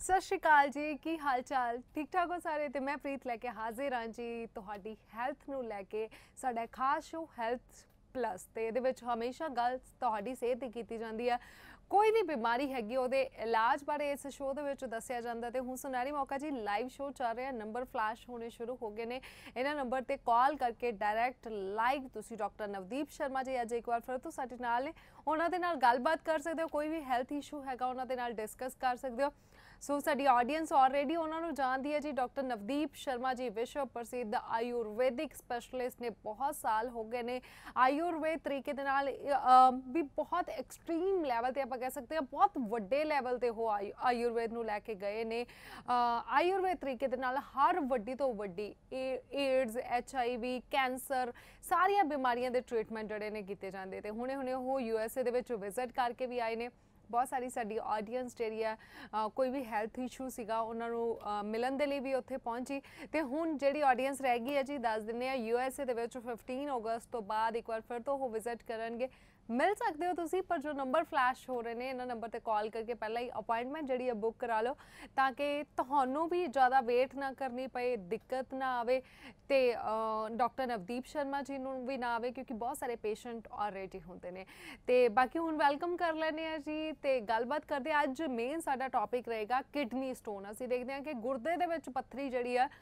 सत श्री अकाल जी, की हाल चाल? ठीक ठाक हो सारे? तो मैं प्रीत लैके हाजिर हाँ जी तुहाडी हैल्थ नूं लैके साडा खास शो हैल्थ प्लस। तो ये हमेशा गल तुहाडी सेहत की कीती जांदी है। कोई भी बीमारी हैगी उहदे इलाज बारे इस शो दे विच दस्सिया जांदा। ते हुण सुनहरी मौका जी लाइव शो चल रहा, नंबर फ्लैश होने शुरू हो गए ने। इन्हां नंबर ते कॉल करके डायरैक्ट लाइव तुसीं डॉक्टर नवदीप शर्मा जी अज एक बार फिर तो साडे नाल ने, उन्हां दे नाल गलबात कर सकदे हो। कोई भी हैल्थ इशू हैगा उन्हां दे नाल डिस्कस कर सकदे हो। सो साडी ऑडियंस ऑलरेडी उन्होंने जानती है जी। डॉक्टर नवदीप शर्मा जी विश्व प्रसिद्ध आयुर्वेदिक स्पैशलिस्ट ने, बहुत साल हो गए ने आयुर्वेद तरीके दे नाल भी बहुत एक्सट्रीम लैवल ते आपां कह सकते हैं बहुत वड्डे लैवल ते हो आयुर्वेद नूं लैके गए ने। आयुर्वेद तरीके दे नाल हर वड्डी तो वड्डी एड्स HIV कैंसर सारिया बीमारियां दे ट्रीटमेंट जड़े ने कीते जांदे। ते हुणे हुणे वो USA दे विच विजिट करके भी आए ने। बहुत सारी साडी ऑडियंस जी है कोई भी हैल्थ इशू सीगा उन्होंने मिलन के लिए भी उत्थे पहुंची। तो हुण जी ऑडियंस रह गई है जी दस दिन USA दे विच 15 अगस्त तो बाद एक बार फिर तो वो विजिट करनगे। मिल सकते हो तुसी, पर जो नंबर फ्लैश हो रहे हैं इन्होंने नंबर पर कॉल करके पहले ही अपॉइंटमेंट जी है बुक करा लो ताकि तुहानू भी ज़्यादा वेट ना करनी पे, दिक्कत ना आवे ते डॉक्टर नवदीप शर्मा जी नूं भी ना आवे, क्योंकि बहुत सारे पेशेंट ऑलरेडी होंदे ने। ते बाकी हुण वेलकम कर लैने आ जी ते गलबात करते। अज मेन साडा टॉपिक रहेगा किडनी स्टोन। असीं देखते हैं कि गुरदे दे विच पत्थरी जिहड़ी है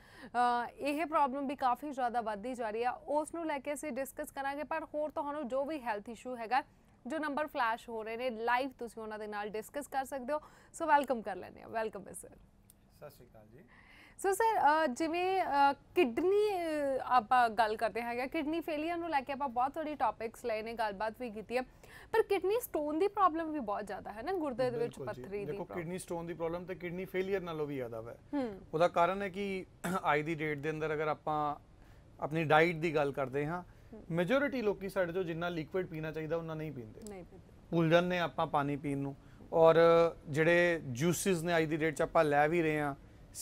यह प्रॉब्लम भी काफ़ी ज़्यादा वधदी जा रही है, उस नूं लैके असीं डिस्कस करांगे। पर होर तुहानू जो भी हैल्थ इशू हैगा जो नंबर फ्लैश हो रहे हैं लाइव तुसीं उन्हां दे नाल डिस्कस कर सकते हो। सो वेलकम कर लैने आ। वेलकम है सर। सत श्री अकाल जी। सो सर जिवें किडनी आपां गल करते हैं, किडनी फेलियर नूं लैके आपां बहुत थोड़ी टॉपिक्स लए ने, गलबात भी कीती है, पर किडनी स्टोन दी प्रॉब्लम भी बहुत ज़्यादा है ना गुरदे दे विच पत्थरी दी। देखो किडनी स्टोन दी प्रॉब्लम ते किडनी फेलियर नालों भी ज़्यादा है। ਉਹਦਾ ਕਾਰਨ है कि ਅੱਜ ਦੀ ਡੇਟ ਦੇ ਅੰਦਰ ਅਗਰ ਆਪਾਂ ਆਪਣੀ ਡਾਈਟ ਦੀ ਗੱਲ ਕਰਦੇ ਹਾਂ, ਮੈਜੋਰਿਟੀ ਲੋਕੀ ਸਾਡੇ ਤੋਂ ਜਿੰਨਾ ਲਿਕੁਇਡ ਪੀਣਾ ਚਾਹੀਦਾ ਉਹਨਾਂ ਨਹੀਂ ਪੀਂਦੇ, ਭੁੱਲ ਜਾਂਦੇ ਆਪਾਂ ਪਾਣੀ ਪੀਣ ਨੂੰ। ਔਰ ਜਿਹੜੇ ਜੂਸਿਸ ਨੇ ਅੱਜ ਦੀ ਡੇਟ 'ਚ ਆਪਾਂ ਲੈ ਵੀ ਰਹੇ ਹਾਂ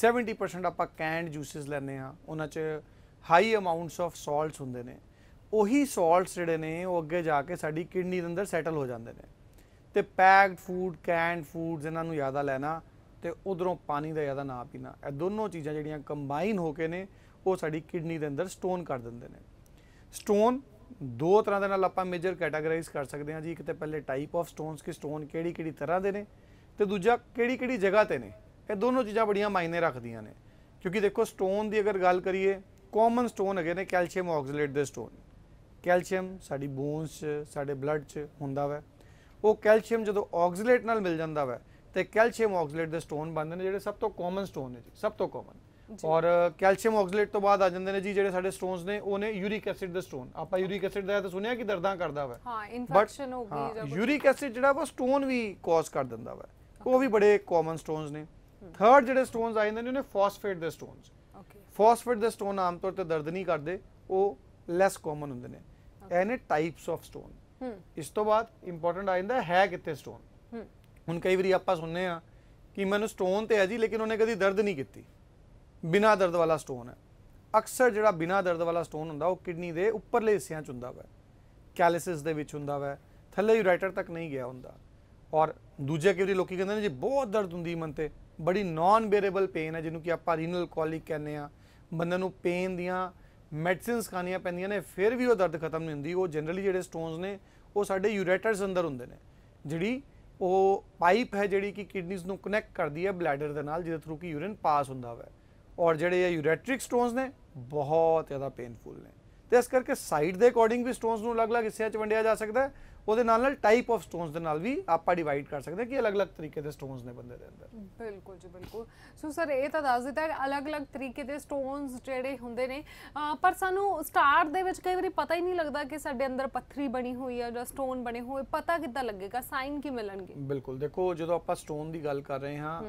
70% ਆਪਾਂ ਕੈਂਡ ਜੂਸਿਸ ਲੈਂਦੇ ਹਾਂ, ਉਹਨਾਂ 'ਚ ਹਾਈ ਅਮਾਊਂਟਸ ਆਫ ਸਾਲਟਸ ਹੁੰਦੇ ਨੇ। ਉਹੀ ਸਾਲਟਸ ਜਿਹੜੇ ਨੇ ਉਹ ਅੱਗੇ ਜਾ ਕੇ ਸਾਡੀ ਕਿਡਨੀ ਦੇ ਅੰਦਰ ਸੈਟਲ ਹੋ ਜਾਂਦੇ ਨੇ। ਤੇ ਪੈਕਡ ਫੂਡ ਕੈਂਡ ਫੂਡਸ ਇਹਨਾਂ ਨੂੰ ਜ਼ਿਆਦਾ ਲੈਣਾ ਤੇ ਉਧਰੋਂ ਪਾਣੀ ਦਾ ਜ਼ਿਆਦਾ ਨਾ ਪੀਣਾ, ਇਹ ਦੋਨੋਂ ਚੀਜ਼ਾਂ ਜਿਹੜੀਆਂ ਕੰਬਾਈਨ ਹੋ ਕੇ ਨੇ ਉਹ ਸਾਡੀ ਕਿਡਨੀ ਦੇ ਅੰਦਰ ਸਟੋਨ ਕਰ ਦਿੰਦੇ ਨੇ। ਸਟੋਨ ਦੋ ਤਰ੍ਹਾਂ ਦੇ ਨਾਲ ਆਪਾਂ ਮੇਜਰ ਕੈਟਾਗਰਾਈਜ਼ ਕਰ ਸਕਦੇ ਹਾਂ ਜੀ। ਇੱਕ ਤੇ ਪਹਿਲੇ ਟਾਈਪ ਆਫ ਸਟੋਨਸ ਕਿ ਸਟੋਨ ਕਿਹੜੀ ਕਿਹੜੀ ਤਰ੍ਹਾਂ ਦੇ ਨੇ, ਤੇ ਦੂਜਾ ਕਿਹੜੀ ਕਿਹੜੀ ਜਗ੍ਹਾ ਤੇ ਨੇ। ਇਹ ਦੋਨੋਂ ਚੀਜ਼ਾਂ ਬੜੀਆਂ ਮਾਇਨੇ ਰੱਖਦੀਆਂ ਨੇ, ਕਿਉਂਕਿ ਦੇਖੋ ਸਟੋਨ ਦੀ ਅਗਰ ਗੱਲ ਕਰੀਏ ਕਾਮਨ ਸਟੋਨ ਹੈਗੇ ਨੇ ਕੈਲਸ਼ੀਅਮ ਆਕਸੀਲੇਟ ਦੇ ਸਟੋਨ। ਕੈਲਸ਼ੀਅਮ ਸਾਡੀ ਬੋਨਸ 'ਚ ਸਾਡੇ ਬਲੱਡ 'ਚ ਹੁੰਦਾ ਵਾ, ਉਹ ਕੈਲਸ਼ੀਅਮ ਜਦੋਂ ਆਕਸੀਲੇਟ ਨਾਲ ਮਿਲ ਜਾਂਦਾ ਵਾ ਤੇ ਕੈਲਸ਼ੀਅਮ ਆਕਸੀਲੇਟ ਦੇ ਸਟੋਨ ਬਣਦੇ ਨੇ, ਜਿਹੜੇ ਸਭ ਤੋਂ ਕਾਮਨ ਸਟੋਨ ਨੇ ਜੀ, ਸਭ ਤੋਂ ਕਾਮਨ। ਔਰ ਕੈਲਸ਼ੀਅਮ ਆਕਸੀਲੇਟ ਤੋਂ ਬਾਅਦ ਆ ਜਾਂਦੇ ਨੇ ਜੀ ਜਿਹੜੇ ਸਾਡੇ ਸਟੋਨਸ ਨੇ ਉਹ ਨੇ ਯੂਰਿਕ ਐਸਿਡ ਦੇ ਸਟੋਨ। ਆਪਾਂ ਯੂਰਿਕ ਐਸਿਡ ਦਾ ਤਾਂ ਸੁਣਿਆ ਕਿ ਦਰਦਾਂ ਕਰਦਾ ਵਾ, ਹਾਂ ਇਨਫੈਕਸ਼ਨ ਹੋ ਗਈ ਜਾਂ ਯੂਰਿਕ ਐਸਿਡ ਜਿਹੜਾ ਵਾ ਸਟੋਨ ਵੀ ਕਾਜ਼ ਕਰ ਦਿੰਦਾ ਵਾ, ਉਹ ਵੀ ਬੜੇ ਕਾਮਨ ਸਟੋਨਸ ਨੇ। ਥਰਡ ਜਿਹੜੇ ਸਟੋਨਸ ਆ ਜਾਂਦੇ ਨੇ ਉਹਨੇ ਫਾਸਫੇਟ ਦੇ ਸਟੋਨਸ। ਫਾਸਫੇਟ ਦੇ ਸਟੋਨ ਆਮ ਤੌਰ ਤੇ ਦਰਦ ਨਹੀਂ ਕਰਦੇ, ਉਹ ਲੈਸ ਕਾਮਨ ਹੁੰਦੇ ਨੇ। ਇਹ ਨੇ ਟਾਈਪਸ ਆਫ ਸਟੋਨ। ਇਸ ਤੋਂ ਬਾਅਦ ਇੰਪੋਰਟੈਂਟ ਆ ਜਾਂਦਾ ਹੈ ਕਿੱਥੇ ਸਟੋਨ। ਹੁਣ ਕਈ ਵਾਰੀ ਆਪਾਂ ਸੁਣਨੇ ਆ ਕਿ ਮੈਨੂੰ ਸਟੋਨ ਤੇ ਹੈ ਜੀ ਲੇਕਿਨ ਉਹਨੇ ਕਦੀ ਦਰਦ ਨਹੀਂ ਕੀਤੀ, ਬਿਨਾ ਦਰਦ ਵਾਲਾ ਸਟੋਨ ਹੈ। ਅਕਸਰ ਜਿਹੜਾ ਬਿਨਾ ਦਰਦ ਵਾਲਾ ਸਟੋਨ ਹੁੰਦਾ ਉਹ ਕਿਡਨੀ ਦੇ ਉੱਪਰਲੇ ਹਿੱਸਿਆਂ 'ਚ ਹੁੰਦਾ ਵਾ, ਕੈਲਿਸਿਸ ਦੇ ਵਿੱਚ ਹੁੰਦਾ ਵਾ, ਥੱਲੇ ਯੂਰਾਈਟਰ ਤੱਕ ਨਹੀਂ ਗਿਆ ਹੁੰਦਾ। ਔਰ ਦੂਜੇ ਕਈ ਵਾਰੀ ਲੋਕੀ ਕਹਿੰਦੇ ਨੇ ਜੀ ਬਹੁਤ ਦਰਦ ਹੁੰਦੀ ਮਨ ਤੇ, ਬੜੀ ਨਾਨ ਬੇਅਰੇਬਲ ਪੇਨ ਹੈ ਜਿਹਨੂੰ ਕਿ ਆਪਾਂ ਰੀਨਲ ਕੋਲਿਕ ਕਹਿੰਦੇ ਆ। ਬੰਦੇ ਨੂੰ ਪੇਨ ਦੀਆਂ ਮੈਡੀਸਿਨਸ ਖਾਣੀਆਂ ਪੈਂਦੀਆਂ ਨੇ ਫਿਰ ਵੀ ਉਹ ਦਰਦ ਖਤਮ ਨਹੀਂ ਹੁੰਦੀ। ਉਹ ਜਨਰਲੀ ਜਿਹੜੇ ਸਟੋਨਸ ਨੇ ਉਹ ਸਾਡੇ ਯੂਰੇਟਰਸ ਅੰਦਰ ਹੁੰਦੇ ਨੇ, ਜਿਹੜੀ ਉਹ ਪਾਈਪ ਹੈ ਜਿਹੜੀ ਕਿ ਕਿਡਨੀਜ਼ ਨੂੰ ਕਨੈਕਟ ਕਰਦੀ ਹੈ ਬਲੈਡਰ ਦੇ ਨਾਲ, ਜਿਹਦੇ ਥਰੂ ਕਿ ਯੂਰਿਨ ਪਾਸ ਹੁੰਦਾ ਵਾ। ਔਰ ਜਿਹੜੇ ਇਹ ਯੂਰੈਟ੍ਰਿਕ ਸਟੋਨਸ ਨੇ ਬਹੁਤ ਜ਼ਿਆਦਾ ਪੇਨਫੁਲ ਨੇ, ਤੇ ਇਸ ਕਰਕੇ ਸਾਈਡ ਦੇ ਅਕੋਰਡਿੰਗ ਵੀ ਸਟੋਨਸ ਨੂੰ ਅਲੱਗ-ਅਲੱਗ ਹਿੱਸਿਆਂ 'ਚ ਵੰਡਿਆ ਜਾ ਸਕਦਾ ਹੈ। ਉਹਦੇ ਨਾਲ ਟਾਈਪ ਆਫ ਸਟੋਨਸ ਦੇ ਨਾਲ ਵੀ ਆਪਾਂ ਡਿਵਾਈਡ ਕਰ ਸਕਦੇ ਹਾਂ ਕਿ ਅਲੱਗ-ਅਲੱਗ ਤਰੀਕੇ ਦੇ ਸਟੋਨਸ ਨੇ ਬੰਦੇ ਦੇ ਅੰਦਰ। ਬਿਲਕੁਲ ਜੀ ਬਿਲਕੁਲ। ਸੋ ਸਰ ਇਹ ਤਾਂ ਦੱਸ ਦਿੱਤਾ ਅਲੱਗ-ਅਲੱਗ ਤਰੀਕੇ ਦੇ ਸਟੋਨਸ ਜਿਹੜੇ ਹੁੰਦੇ ਨੇ, ਪਰ ਸਾਨੂੰ ਸਟਾਰਟ ਦੇ ਵਿੱਚ ਕਈ ਵਾਰੀ ਪਤਾ ਹੀ ਨਹੀਂ ਲੱਗਦਾ ਕਿ ਸਾਡੇ ਅੰਦਰ ਪੱਥਰੀ ਬਣੀ ਹੋਈ ਹੈ ਜਾਂ ਸਟੋਨ ਬਣੇ ਹੋਏ, ਪਤਾ ਕਿੱਦਾਂ ਲੱਗੇਗਾ, ਸਾਈਨ ਕੀ ਮਿਲਣਗੇ? ਬਿਲਕੁਲ ਦੇਖੋ ਜਦੋਂ ਆਪਾਂ ਸਟੋਨ ਦੀ ਗੱਲ ਕਰ ਰਹੇ ਹਾਂ,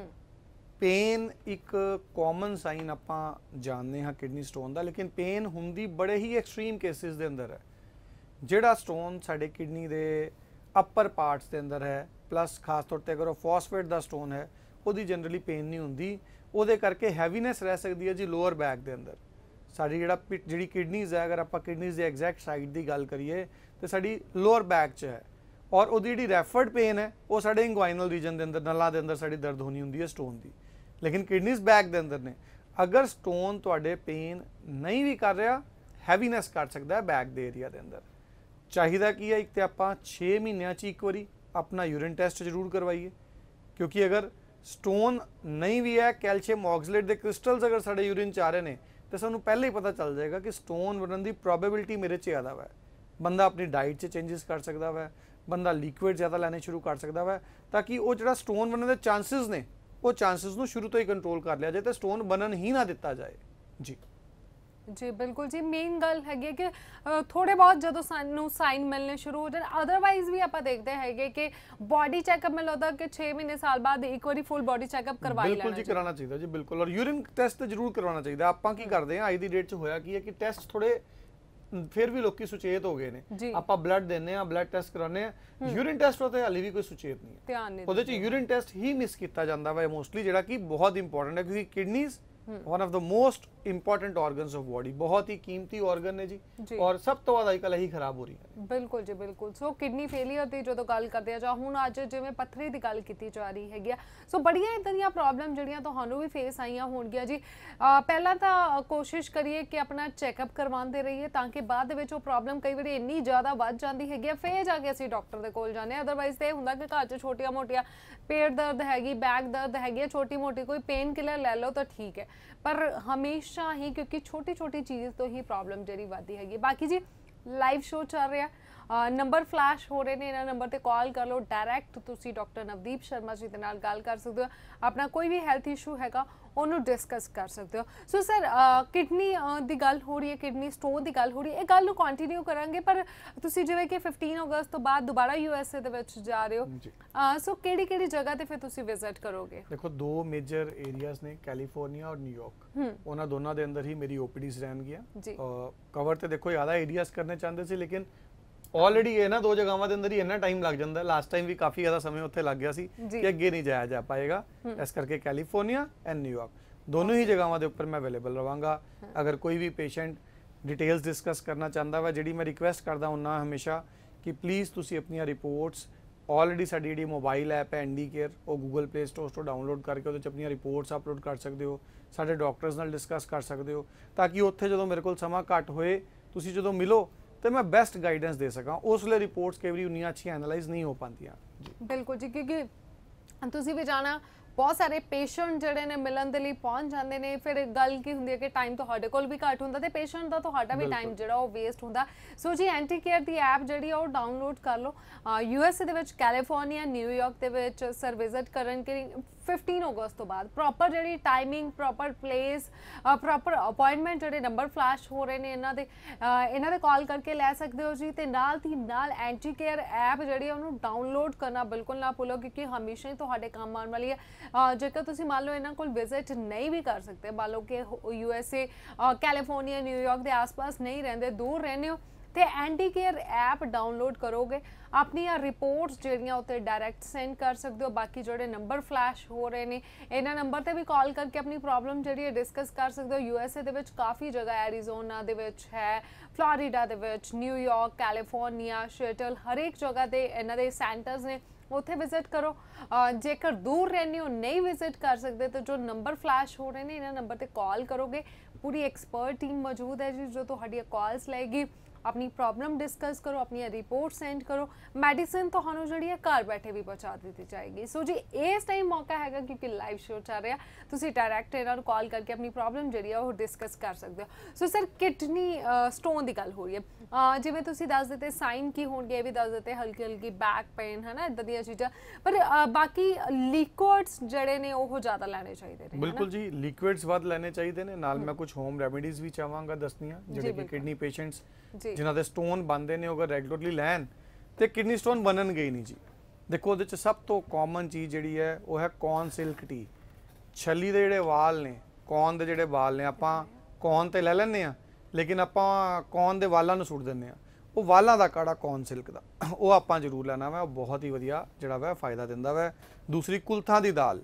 ਪੇਨ ਇੱਕ ਕਾਮਨ ਸਾਈਨ ਆਪਾਂ ਜਾਣਦੇ ਹਾਂ ਕਿਡਨੀ ਸਟੋਨ ਦਾ, ਲੇਕਿਨ ਪੇਨ ਹੁੰਦੀ ਬੜੇ ਹੀ ਐਕਸਟ੍ਰੀਮ ਕੇਸਿਸ ਦੇ ਅੰਦਰ ਹੈ। ਜਿਹੜਾ ਸਟੋਨ ਸਾਡੇ ਕਿਡਨੀ ਦੇ ਅਪਰ ਪਾਰਟਸ ਦੇ ਅੰਦਰ ਹੈ, ਪਲੱਸ ਖਾਸ ਤੌਰ ਤੇ ਅਗਰ ਉਹ ਫਾਸਫੇਟ ਦਾ ਸਟੋਨ ਹੈ, ਉਹਦੀ ਜਨਰਲੀ ਪੇਨ ਨਹੀਂ ਹੁੰਦੀ। ਉਹਦੇ ਕਰਕੇ ਹੈਵੀਨੈਸ ਰਹਿ ਸਕਦੀ ਹੈ ਜੀ ਲੋਅਰ ਬੈਕ ਦੇ ਅੰਦਰ। ਸਾਡੀ ਜਿਹੜੀ ਕਿਡਨੀਜ਼ ਹੈ, ਅਗਰ ਆਪਾਂ ਕਿਡਨੀਜ਼ ਦੇ ਐਗਜ਼ੈਕਟ ਸਾਈਡ ਦੀ ਗੱਲ ਕਰੀਏ ਤੇ ਸਾਡੀ ਲੋਅਰ ਬੈਕ 'ਚ ਹੈ। ਔਰ ਉਹਦੀ ਜਿਹੜੀ ਰੈਫਰਡ ਪੇਨ ਹੈ ਉਹ ਸਾਡੇ ਇੰਗੁਆਈਨਲ ਰੀਜਨ ਦੇ ਅੰਦਰ, ਨਲਾਂ ਦੇ ਅੰਦਰ ਸਾਡੀ ਦਰਦ ਹੋਣੀ ਹੁੰਦੀ ਹੈ ਸਟੋਨ ਦੀ। ਲੇਕਿਨ ਕਿਡਨੀਜ਼ ਬੈਕ ਦੇ ਅੰਦਰ ਨੇ। ਅਗਰ ਸਟੋਨ ਤੁਹਾਡੇ ਪੇਨ ਨਹੀਂ ਵੀ ਕਰ ਰਿਹਾ, ਹੈਵੀਨੈਸ ਕਰ ਸਕਦਾ ਹੈ ਬੈਕ ਦੇ ਏਰੀਆ ਦੇ ਅੰਦਰ। ਚਾਹੀਦਾ ਕੀ ਹੈ, ਇੱਕ ਤੇ ਆਪਾਂ 6 ਮਹੀਨਿਆਂ 'ਚ ਇੱਕ ਵਾਰੀ ਆਪਣਾ ਯੂਰਿਨ ਟੈਸਟ ਜ਼ਰੂਰ ਕਰਵਾਈਏ, ਕਿਉਂਕਿ ਅਗਰ ਸਟੋਨ ਨਹੀਂ ਵੀ ਹੈ, ਕੈਲਸ਼ੀਅਮ ਆਕਸਲੇਟ ਦੇ ਕ੍ਰਿਸਟਲਸ ਅਗਰ ਸਾਡੇ ਯੂਰਿਨ 'ਚ ਆ ਰਹੇ ਨੇ ਤੇ ਸਾਨੂੰ ਪਹਿਲਾਂ ਹੀ ਪਤਾ ਚੱਲ ਜਾਏਗਾ ਕਿ ਸਟੋਨ ਬਣਨ ਦੀ ਪ੍ਰੋਬੇਬਿਲਿਟੀ ਮੇਰੇ 'ਚ ਜ਼ਿਆਦਾ ਵਾ। ਬੰਦਾ ਆਪਣੀ ਡਾਈਟ 'ਚ ਚੇਂਜਸ ਕਰ ਸਕਦਾ ਵਾ, ਬੰਦਾ ਲਿਕੁਇਡ ਜ਼ਿਆਦਾ ਲੈਣੇ ਸ਼ੁਰੂ ਕਰ ਸਕਦਾ ਵਾ, ਤਾਂ ਕਿ ਉਹ ਜਿਹੜਾ ਸਟੋਨ ਬਣਨ ਦੇ ਚਾਂਸਸ ਨੇ ਉਹ ਚਾਂਸਸ ਨੂੰ ਸ਼ੁਰੂ ਤੋਂ ਹੀ ਕੰਟਰੋਲ ਕਰ ਲਿਆ ਜਾਏ ਤੇ ਸਟੋਨ ਬਣਨ ਹੀ ਨਾ ਦਿੱਤਾ ਜਾਏ। ਜੀ ਜੀ ਬਿਲਕੁਲ ਜੀ, ਮੇਨ ਗੱਲ ਹੈਗੀ ਕਿ ਥੋੜੇ ਬਹੁਤ ਜਦੋਂ ਸਾਨੂੰ ਸਾਈਨ ਮਿਲਣੇ ਸ਼ੁਰੂ ਹੋ ਜਾਣ, ਅਦਰਵਾਈਜ਼ ਵੀ ਆਪਾਂ ਦੇਖਦੇ ਹੈਗੇ ਕਿ ਬਾਡੀ ਚੈੱਕਅਪ ਮੈਨੂੰ ਲੱਗਦਾ ਕਿ 6 ਮਹੀਨੇ ਸਾਲ ਬਾਅਦ ਇੱਕ ਵਾਰੀ ਫੁੱਲ ਬਾਡੀ ਚੈੱਕਅਪ ਕਰਵਾਈ ਲੈਣਾ ਬਿਲਕੁਲ ਜੀ, ਕਰਾਉਣਾ ਚਾਹੀਦਾ ਜੀ, ਬਿਲਕੁਲ। ਔਰ ਯੂਰਿਨ ਟੈਸਟ ਜ਼ਰੂਰ ਕਰਵਾਉਣਾ ਚਾਹੀਦਾ। ਆਪਾਂ ਕੀ ਕਰਦੇ ਹਾਂ, ਅੱਜ ਦੀ ਡੇਟ 'ਚ ਹੋਇਆ ਕੀ ਹੈ ਕਿ ਟੈਸਟ ਥੋੜੇ ਫਿਰ ਵੀ ਲੋਕੀ ਸੁਚੇਤ ਹੋ ਗਏ ਨੇ। ਆਪਾਂ ਬਲੱਡ ਦਿੰਨੇ ਆ, ਬਲੱਡ ਟੈਸਟ ਕਰਾਉਂਦੇ ਆ, ਯੂਰਿਨ ਟੈਸਟ ਹੋਤੇ ਹਾਲੇ ਵੀ ਕੋਈ ਸੁਚੇਤ ਨਹੀਂ ਹੈ, ਧਿਆਨ ਨਹੀਂ ਉਹਦੇ 'ਚ ਯੂਰਿਨ ਟੈਸਟ ਹੀ ਮਿਸ ਕੀਤਾ ਜਾਂਦਾ ਵਾ ਮੋਸਟਲੀ, ਜਿਹੜਾ ਕਿ ਬਹੁਤ ਇੰਪੋਰਟੈਂਟ ਹੈ ਕਿਉਂਕਿ kidneys one of the most important organs of body, बहुत ही कीमती organ ने जी और सब तो ज़्यादा आजकल यही खराब हो रही है। बिल्कुल जी बिल्कुल। सो किडनी फेलियर ਦੀ ਜਦੋਂ ਗੱਲ ਕਰਦੇ ਆ ਜਾਂ ਹੁਣ ਅੱਜ ਜਿਵੇਂ ਪੱਥਰੀ ਦੀ ਗੱਲ ਕੀਤੀ ਜਾ ਰਹੀ ਹੈਗੀ ਆ, ਸੋ ਬੜੀਆਂ ਇਦਾਂ ਦੀਆਂ ਪ੍ਰੋਬਲਮ ਜਿਹੜੀਆਂ ਤੁਹਾਨੂੰ ਵੀ ਫੇਸ ਆਈਆਂ ਹੋਣਗੀਆਂ ਜੀ। ਪਹਿਲਾਂ ਤਾਂ ਕੋਸ਼ਿਸ਼ ਕਰੀਏ ਕਿ ਆਪਣਾ ਚੈੱਕਅਪ ਕਰਵਾਉਂਦੇ ਰਹੀਏ ਤਾਂ ਕਿ ਬਾਅਦ ਦੇ ਵਿੱਚ ਉਹ ਪ੍ਰੋਬਲਮ ਕਈ ਵਾਰੀ ਇੰਨੀ ਜ਼ਿਆਦਾ ਵੱਧ ਜਾਂਦੀ ਹੈਗੀ ਆ ਫਿਰ ਜਾ ਕੇ ਅਸੀਂ ਡਾਕਟਰ ਦੇ ਕੋਲ ਜਾਂਦੇ ਆ। ਅਦਰਵਾਈਜ਼ ਤੇ ਇਹ ਹੁੰਦਾ ਕਿ ਘਰ 'ਚ ਛੋਟੀਆਂ ਮੋਟੀਆਂ ਪੇਟ ਦਰਦ ਹੈਗੀ, ਬੈਕ ਦਰਦ ਹੈਗੀ, ਛੋਟੀ ਮੋਟੀ ਕੋਈ ਪੇਨ ਕਿਲਰ ਲੈ ਲਓ ਤਾਂ ਠੀਕ ਹੈ, ਪਰ ਹਮੇਸ਼ਾ ਹੀ ਕਿਉਂਕਿ ਛੋਟੀ ਛੋਟੀ ਚੀਜ਼ ਤੋਂ ਹੀ ਪ੍ਰੋਬਲਮ ਜਿਹੜੀ ਵੱਧਦੀ ਹੈਗੀ। ਬਾਕੀ ਜੀ ਲਾਈਵ ਸ਼ੋ ਚੱਲ ਰਿਹਾ, ਨੰਬਰ ਫਲੈਸ਼ ਹੋ ਰਹੇ ਨੇ, ਇਹਨਾਂ ਨੰਬਰ ਤੇ ਕਾਲ ਕਰ ਲਓ, ਡਾਇਰੈਕਟ ਤੁਸੀਂ ਡਾਕਟਰ ਨਵਦੀਪ ਸ਼ਰਮਾ ਜੀ ਦੇ ਨਾਲ ਗੱਲ ਕਰ ਸਕਦੇ ਹੋ, ਆਪਣਾ ਕੋਈ ਵੀ ਹੈਲਥ ਇਸ਼ੂ ਹੈਗਾ ਉਹਨੂੰ ਡਿਸਕਸ ਕਰ ਸਕਦੇ ਹੋ। ਸੋ ਸਰ ਕਿਡਨੀ ਦੀ ਗੱਲ ਹੋ ਰਹੀ ਹੈ, ਕਿਡਨੀ ਸਟੋਨ ਦੀ ਗੱਲ ਹੋ ਰਹੀ ਹੈ, ਇਹ ਗੱਲ ਨੂੰ ਕੰਟੀਨਿਊ ਕਰਾਂਗੇ, ਪਰ ਤੁਸੀਂ ਜਿਵੇਂ ਕਿ 15 ਅਗਸਤ ਤੋਂ ਬਾਅਦ ਦੁਬਾਰਾ USA ਦੇ ਵਿੱਚ ਜਾ ਰਹੇ ਹੋ, ਸੋ ਕਿਹੜੀ ਕਿਹੜੀ ਜਗ੍ਹਾ ਤੇ ਫਿਰ ਤੁਸੀਂ ਵਿਜ਼ਿਟ ਕਰੋਗੇ? ਦੇਖੋ, ਦੋ ਮੇਜਰ ਏਰੀਆਜ਼ ਨੇ, ਕੈਲੀਫੋਰਨੀਆ ਔਰ ਨਿਊਯਾਰਕ, ਉਹਨਾਂ ਦੋਨਾਂ ਦੇ ਅੰਦਰ ਹੀ ਮੇਰੀ ਓਪੀਡੀਜ਼ ਰਹਿਣਗੀਆਂ। ਕਵਰ ਤੇ ਦੇਖੋ ਜ਼ਿਆਦਾ ਏਰੀਆਜ਼ ਕਰਨੇ ਚਾਹੁੰਦੇ ਸੀ, ਲੇਕਿਨ ਆਲਰੇਡੀ ਇਹ ਨਾ ਦੋ ਜਗ੍ਹਾਵਾਂ ਦੇ ਅੰਦਰ ਹੀ ਇੰਨਾ ਟਾਈਮ ਲੱਗ ਜਾਂਦਾ। ਲਾਸਟ ਟਾਈਮ ਵੀ ਕਾਫੀ ਜ਼ਿਆਦਾ ਸਮੇਂ ਉੱਥੇ ਲੱਗ ਗਿਆ ਸੀ ਕਿ ਅੱਗੇ ਨਹੀਂ ਜਾਇਆ ਜਾ ਪਾਏਗਾ, ਇਸ ਕਰਕੇ ਕੈਲੀਫੋਰਨੀਆ ਐਂਡ ਨਿਊਯਾਰਕ ਦੋਨੋਂ ਹੀ ਜਗ੍ਹਾਵਾਂ ਦੇ ਉੱਪਰ ਮੈਂ ਅਵੇਲੇਬਲ ਰਵਾਂਗਾ। ਅਗਰ ਕੋਈ ਵੀ ਪੇਸ਼ੈਂਟ ਡਿਟੇਲਸ ਡਿਸਕਸ ਕਰਨਾ ਚਾਹੁੰਦਾ ਵਾ, ਜਿਹੜੀ ਮੈਂ ਰਿਕੁਐਸਟ ਕਰਦਾ ਹੁੰਨਾ ਹਮੇਸ਼ਾ ਕਿ ਪਲੀਜ਼ ਤੁਸੀਂ ਆਪਣੀਆਂ ਰਿਪੋਰਟਸ, ਆਲਰੇਡੀ ਸਾਡੀ ਜਿਹੜੀ ਮੋਬਾਈਲ ਐਪ ਹੈ ਐਨਡੀ ਕੇਅਰ, ਉਹ ਗੂਗਲ ਪਲੇ ਸਟੋਰ ਤੋਂ ਡਾਊਨਲੋਡ ਕਰਕੇ ਉਹਦੇ 'ਚ ਆਪਣੀਆਂ ਰਿਪੋਰਟਸ ਅਪਲੋਡ ਕਰ ਸਕਦੇ ਹੋ, ਸਾਡੇ ਡਾਕਟਰਸ ਨਾਲ ਡਿਸਕਸ ਕਰ ਸਕਦੇ ਹੋ, ਤਾਂ ਕਿ ਉੱਥੇ ਜਦੋਂ ਮੇਰੇ ਕੋਲ ਸਮਾਂ ਘੱਟ ਹੋਏ, ਤੁਸੀਂ ਜਦੋਂ ਮਿਲੋ ਤੇ ਮੈਂ ਬੈਸਟ ਗਾਈਡੈਂਸ ਦੇ ਸਕਾਂ। ਉਸ ਵੇਲੇ ਰਿਪੋਰਟਸ ਕਈ ਵਾਰੀ ਉਨੀਆਂ ਅੱਛੀਆਂ ਐਨਾਲਾਈਜ਼ ਨਹੀਂ ਹੋ ਪਾਉਂਦੀਆਂ ਜੀ। ਬਿਲਕੁਲ ਜੀ, ਕਿਉਂਕਿ ਤੁਸੀਂ ਵੀ ਜਾਣਾ ਬਹੁਤ ਸਾਰੇ ਪੇਸ਼ੈਂਟ ਜਿਹੜੇ ਨੇ ਮਿਲਣ ਦੇ ਲਈ ਪਹੁੰਚ ਜਾਂਦੇ ਨੇ, ਫਿਰ ਗੱਲ ਕੀ ਹੁੰਦੀ ਹੈ ਕਿ ਟਾਈਮ ਤੁਹਾਡੇ ਕੋਲ ਵੀ ਘੱਟ ਹੁੰਦਾ ਤੇ ਪੇਸ਼ੈਂਟ ਦਾ ਤੁਹਾਡਾ ਵੀ ਟਾਈਮ ਜਿਹੜਾ ਉਹ ਵੇਸਟ ਹੁੰਦਾ। ਸੋ ਜੀ ਐਂਟੀ ਕੇਅਰ ਦੀ ਐਪ ਜਿਹੜੀ ਆ ਉਹ ਡਾਊਨਲੋਡ ਕਰ ਲਓ। USA ਦੇ ਵਿੱਚ, ਕੈਲੀਫੋਰਨੀਆ, ਨਿਊਯਾਰਕ ਦੇ ਵਿੱਚ ਸਰ ਵਿਜ਼ਿਟ ਕਰਨ ਕਿ 15 ਅਗਸਤ ਤੋਂ ਬਾਅਦ ਪ੍ਰੋਪਰ ਜਿਹੜੀ timing, proper place, proper appointment, ਜਿਹੜੇ ਨੰਬਰ ਫਲੈਸ਼ ਹੋ ਰਹੇ ਨੇ ਇਹਨਾਂ ਦੇ ਕਾਲ ਕਰਕੇ ਲੈ ਸਕਦੇ ਹੋ ਜੀ। ਤੇ ਨਾਲ ਦੀ ਨਾਲ ਐਂਟੀ ਕੇਅਰ ਐਪ ਜਿਹੜੀ ਉਹਨੂੰ ਡਾਊਨਲੋਡ ਕਰਨਾ ਬਿਲਕੁਲ ਨਾ ਭੁੱਲੋ, ਕਿਉਂਕਿ ਹਮੇਸ਼ਾ ਹੀ ਤੁਹਾਡੇ ਕੰਮ ਆਉਣ ਵਾਲੀ ਹੈ। ਜੇਕਰ ਤੁਸੀਂ ਮੰਨ ਲਓ ਇਹਨਾਂ ਕੋਲ ਵਿਜ਼ਿਟ ਨਹੀਂ ਵੀ ਕਰ ਸਕਦੇ, ਮੰਨ ਲਓ ਕਿ USA, ਕੈਲੀਫੋਰਨੀਆ, ਨਿਊਯਾਰਕ ਦੇ ਆਸ-ਪਾਸ ਨਹੀਂ ਰਹਿੰਦੇ, ਦੂਰ ਰਹਿੰਦੇ ਹੋ, ਤੇ ਐਂਟੀ ਕੇਅਰ ਐਪ ਡਾਊਨਲੋਡ ਕਰੋਗੇ, ਆਪਣੀਆਂ ਰਿਪੋਰਟਸ ਜਿਹੜੀਆਂ ਉੱਤੇ ਡਾਇਰੈਕਟ ਸੈਂਡ ਕਰ ਸਕਦੇ ਹੋ। ਬਾਕੀ ਜਿਹੜੇ ਨੰਬਰ ਫਲੈਸ਼ ਹੋ ਰਹੇ ਨੇ ਇਹਨਾਂ ਨੰਬਰ ਤੇ ਵੀ ਕਾਲ ਕਰਕੇ ਆਪਣੀ ਪ੍ਰੋਬਲਮ ਜਿਹੜੀ ਹੈ ਡਿਸਕਸ ਕਰ ਸਕਦੇ ਹੋ। USA ਦੇ ਵਿੱਚ ਕਾਫੀ ਜਗ੍ਹਾ, ਐਰੀਜ਼ੋਨਾ ਦੇ ਵਿੱਚ ਹੈ, ਫਲੋਰੀਡਾ ਦੇ ਵਿੱਚ, ਨਿਊਯਾਰਕ, ਕੈਲੀਫੋਰਨੀਆ, ਸ਼ਿਐਟਲ, ਹਰੇਕ ਜਗ੍ਹਾ ਤੇ ਇਹਨਾਂ ਦੇ ਸੈਂਟਰਸ ਨੇ, ਉੱਥੇ ਵਿਜ਼ਿਟ ਕਰੋ। ਜੇਕਰ ਦੂਰ ਰਹਿੰਦੇ ਹੋ, ਨਹੀਂ ਵਿਜ਼ਿਟ ਕਰ ਸਕਦੇ, ਤਾਂ ਜੋ ਨੰਬਰ ਫਲੈਸ਼ ਹੋ ਰਹੇ ਨੇ ਇਹਨਾਂ ਨੰਬਰ ਤੇ ਕਾਲ ਕਰੋਗੇ, ਪੂਰੀ ਐਕਸਪਰਟ ਟੀਮ ਮੌਜੂਦ ਹੈ ਜੀ ਜੋ ਤੁਹਾਡੀਆਂ ਕਾਲਸ ਲਏਗੀ। ਆਪਣੀ ਪ੍ਰੋਬਲਮ ਡਿਸਕਸ ਕਰੋ, ਆਪਣੀਆਂ ਰਿਪੋਰਟ ਸੈਂਡ ਕਰੋ, ਮੈਡੀਸਿਨ ਤੁਹਾਨੂੰ ਜਿਹੜੀ ਹੈ ਘਰ ਬੈਠੇ ਵੀ ਪਹੁੰਚਾ ਦਿੱਤੀ ਜਾਏਗੀ। ਸੋ ਜੀ ਇਸ ਟਾਈਮ ਮੌਕਾ ਹੈਗਾ ਕਿਉਂਕਿ ਲਾਈਵ ਸ਼ੋ ਚੱਲ ਰਿਹਾ, ਤੁਸੀਂ ਡਾਇਰੈਕਟ ਇਹਨਾਂ ਨੂੰ ਕਾਲ ਕਰਕੇ ਆਪਣੀ ਪ੍ਰੋਬਲਮ ਜਿਹੜੀ ਆ ਉਹ ਡਿਸਕਸ ਕਰ ਸਕਦੇ ਹੋ। ਸੋ ਸਰ ਕਿਡਨੀ ਸਟੋਨ ਦੀ ਗੱਲ ਹੋ ਰਹੀ ਹੈ, ਜਿਵੇਂ ਤੁਸੀਂ ਦੱਸ ਦਿੱਤੇ ਸਾਈਨ ਕੀ ਹੋਣਗੇ, ਇਹ ਵੀ ਦੱਸ ਦਿੱਤੇ, ਹਲਕੀ ਹਲਕੀ ਬੈਕ ਪੇਨ ਹੈ ਨਾ, ਇਦਾਂ ਦੀਆਂ ਚੀਜ਼ਾਂ, ਪਰ ਬਾਕੀ ਲਿਕੁਇਡਸ ਜਿਹੜੇ ਨੇ ਉਹ ਜ਼ਿਆਦਾ ਲੈਣੇ ਚਾਹੀਦੇ ਨੇ? ਬਿਲਕੁਲ ਜੀ, ਲਿਕੁਇਡਸ ਵੱਧ ਲੈਣੇ ਚਾਹੀਦੇ ਨੇ, ਨਾਲ ਮੈਂ ਕੁਝ ਹੋਮ ਰੈਮੇਡੀਜ਼ ਵੀ ਚਾਹਾਂਗਾ ਦੱਸਣੀਆਂ, ਜਿਹੜੇ ਕਿ ਕਿਡਨੀ ਪੇਸ਼ੈਂਟਸ ਜਿਨ੍ਹਾਂ ਦੇ ਸਟੋਨ ਬਣਦੇ ਨੇ, ਅਗਰ ਰੈਗੂਲਰਲੀ ਲੈਣ ਤੇ ਕਿਡਨੀ ਸਟੋਨ ਬਣਨਗੇ ਹੀ ਨਹੀਂ ਜੀ। ਦੇਖੋ, ਉਹਦੇ 'ਚ ਸਭ ਤੋਂ ਕਾਮਨ ਚੀਜ਼ ਜਿਹੜੀ ਹੈ ਉਹ ਹੈ ਕੌਰਨ ਸਿਲਕ ਟੀ। ਛੱਲੀ ਦੇ ਜਿਹੜੇ ਵਾਲ ਨੇ, ਕੌਰਨ ਦੇ ਜਿਹੜੇ ਵਾਲ ਨੇ, ਆਪਾਂ ਕੌਰਨ ਤੇ ਲੈ ਲੈਂਦੇ ਹਾਂ, ਲੇਕਿਨ ਆਪਾਂ ਕੌਰਨ ਦੇ ਵਾਲਾਂ ਨੂੰ ਸੁੱਟ ਦਿੰਦੇ ਹਾਂ। ਉਹ ਵਾਲਾਂ ਦਾ ਕਾੜਾ ਕੌਰਨ ਸਿਲਕ ਦਾ, ਉਹ ਆਪਾਂ ਜ਼ਰੂਰ ਲੈਣਾ ਵਾ, ਉਹ ਬਹੁਤ ਹੀ ਵਧੀਆ ਜਿਹੜਾ ਵਾ ਫਾਇਦਾ ਦਿੰਦਾ ਵਾ। ਦੂਸਰੀ ਕੁਲਥਾਂ ਦੀ ਦਾਲ,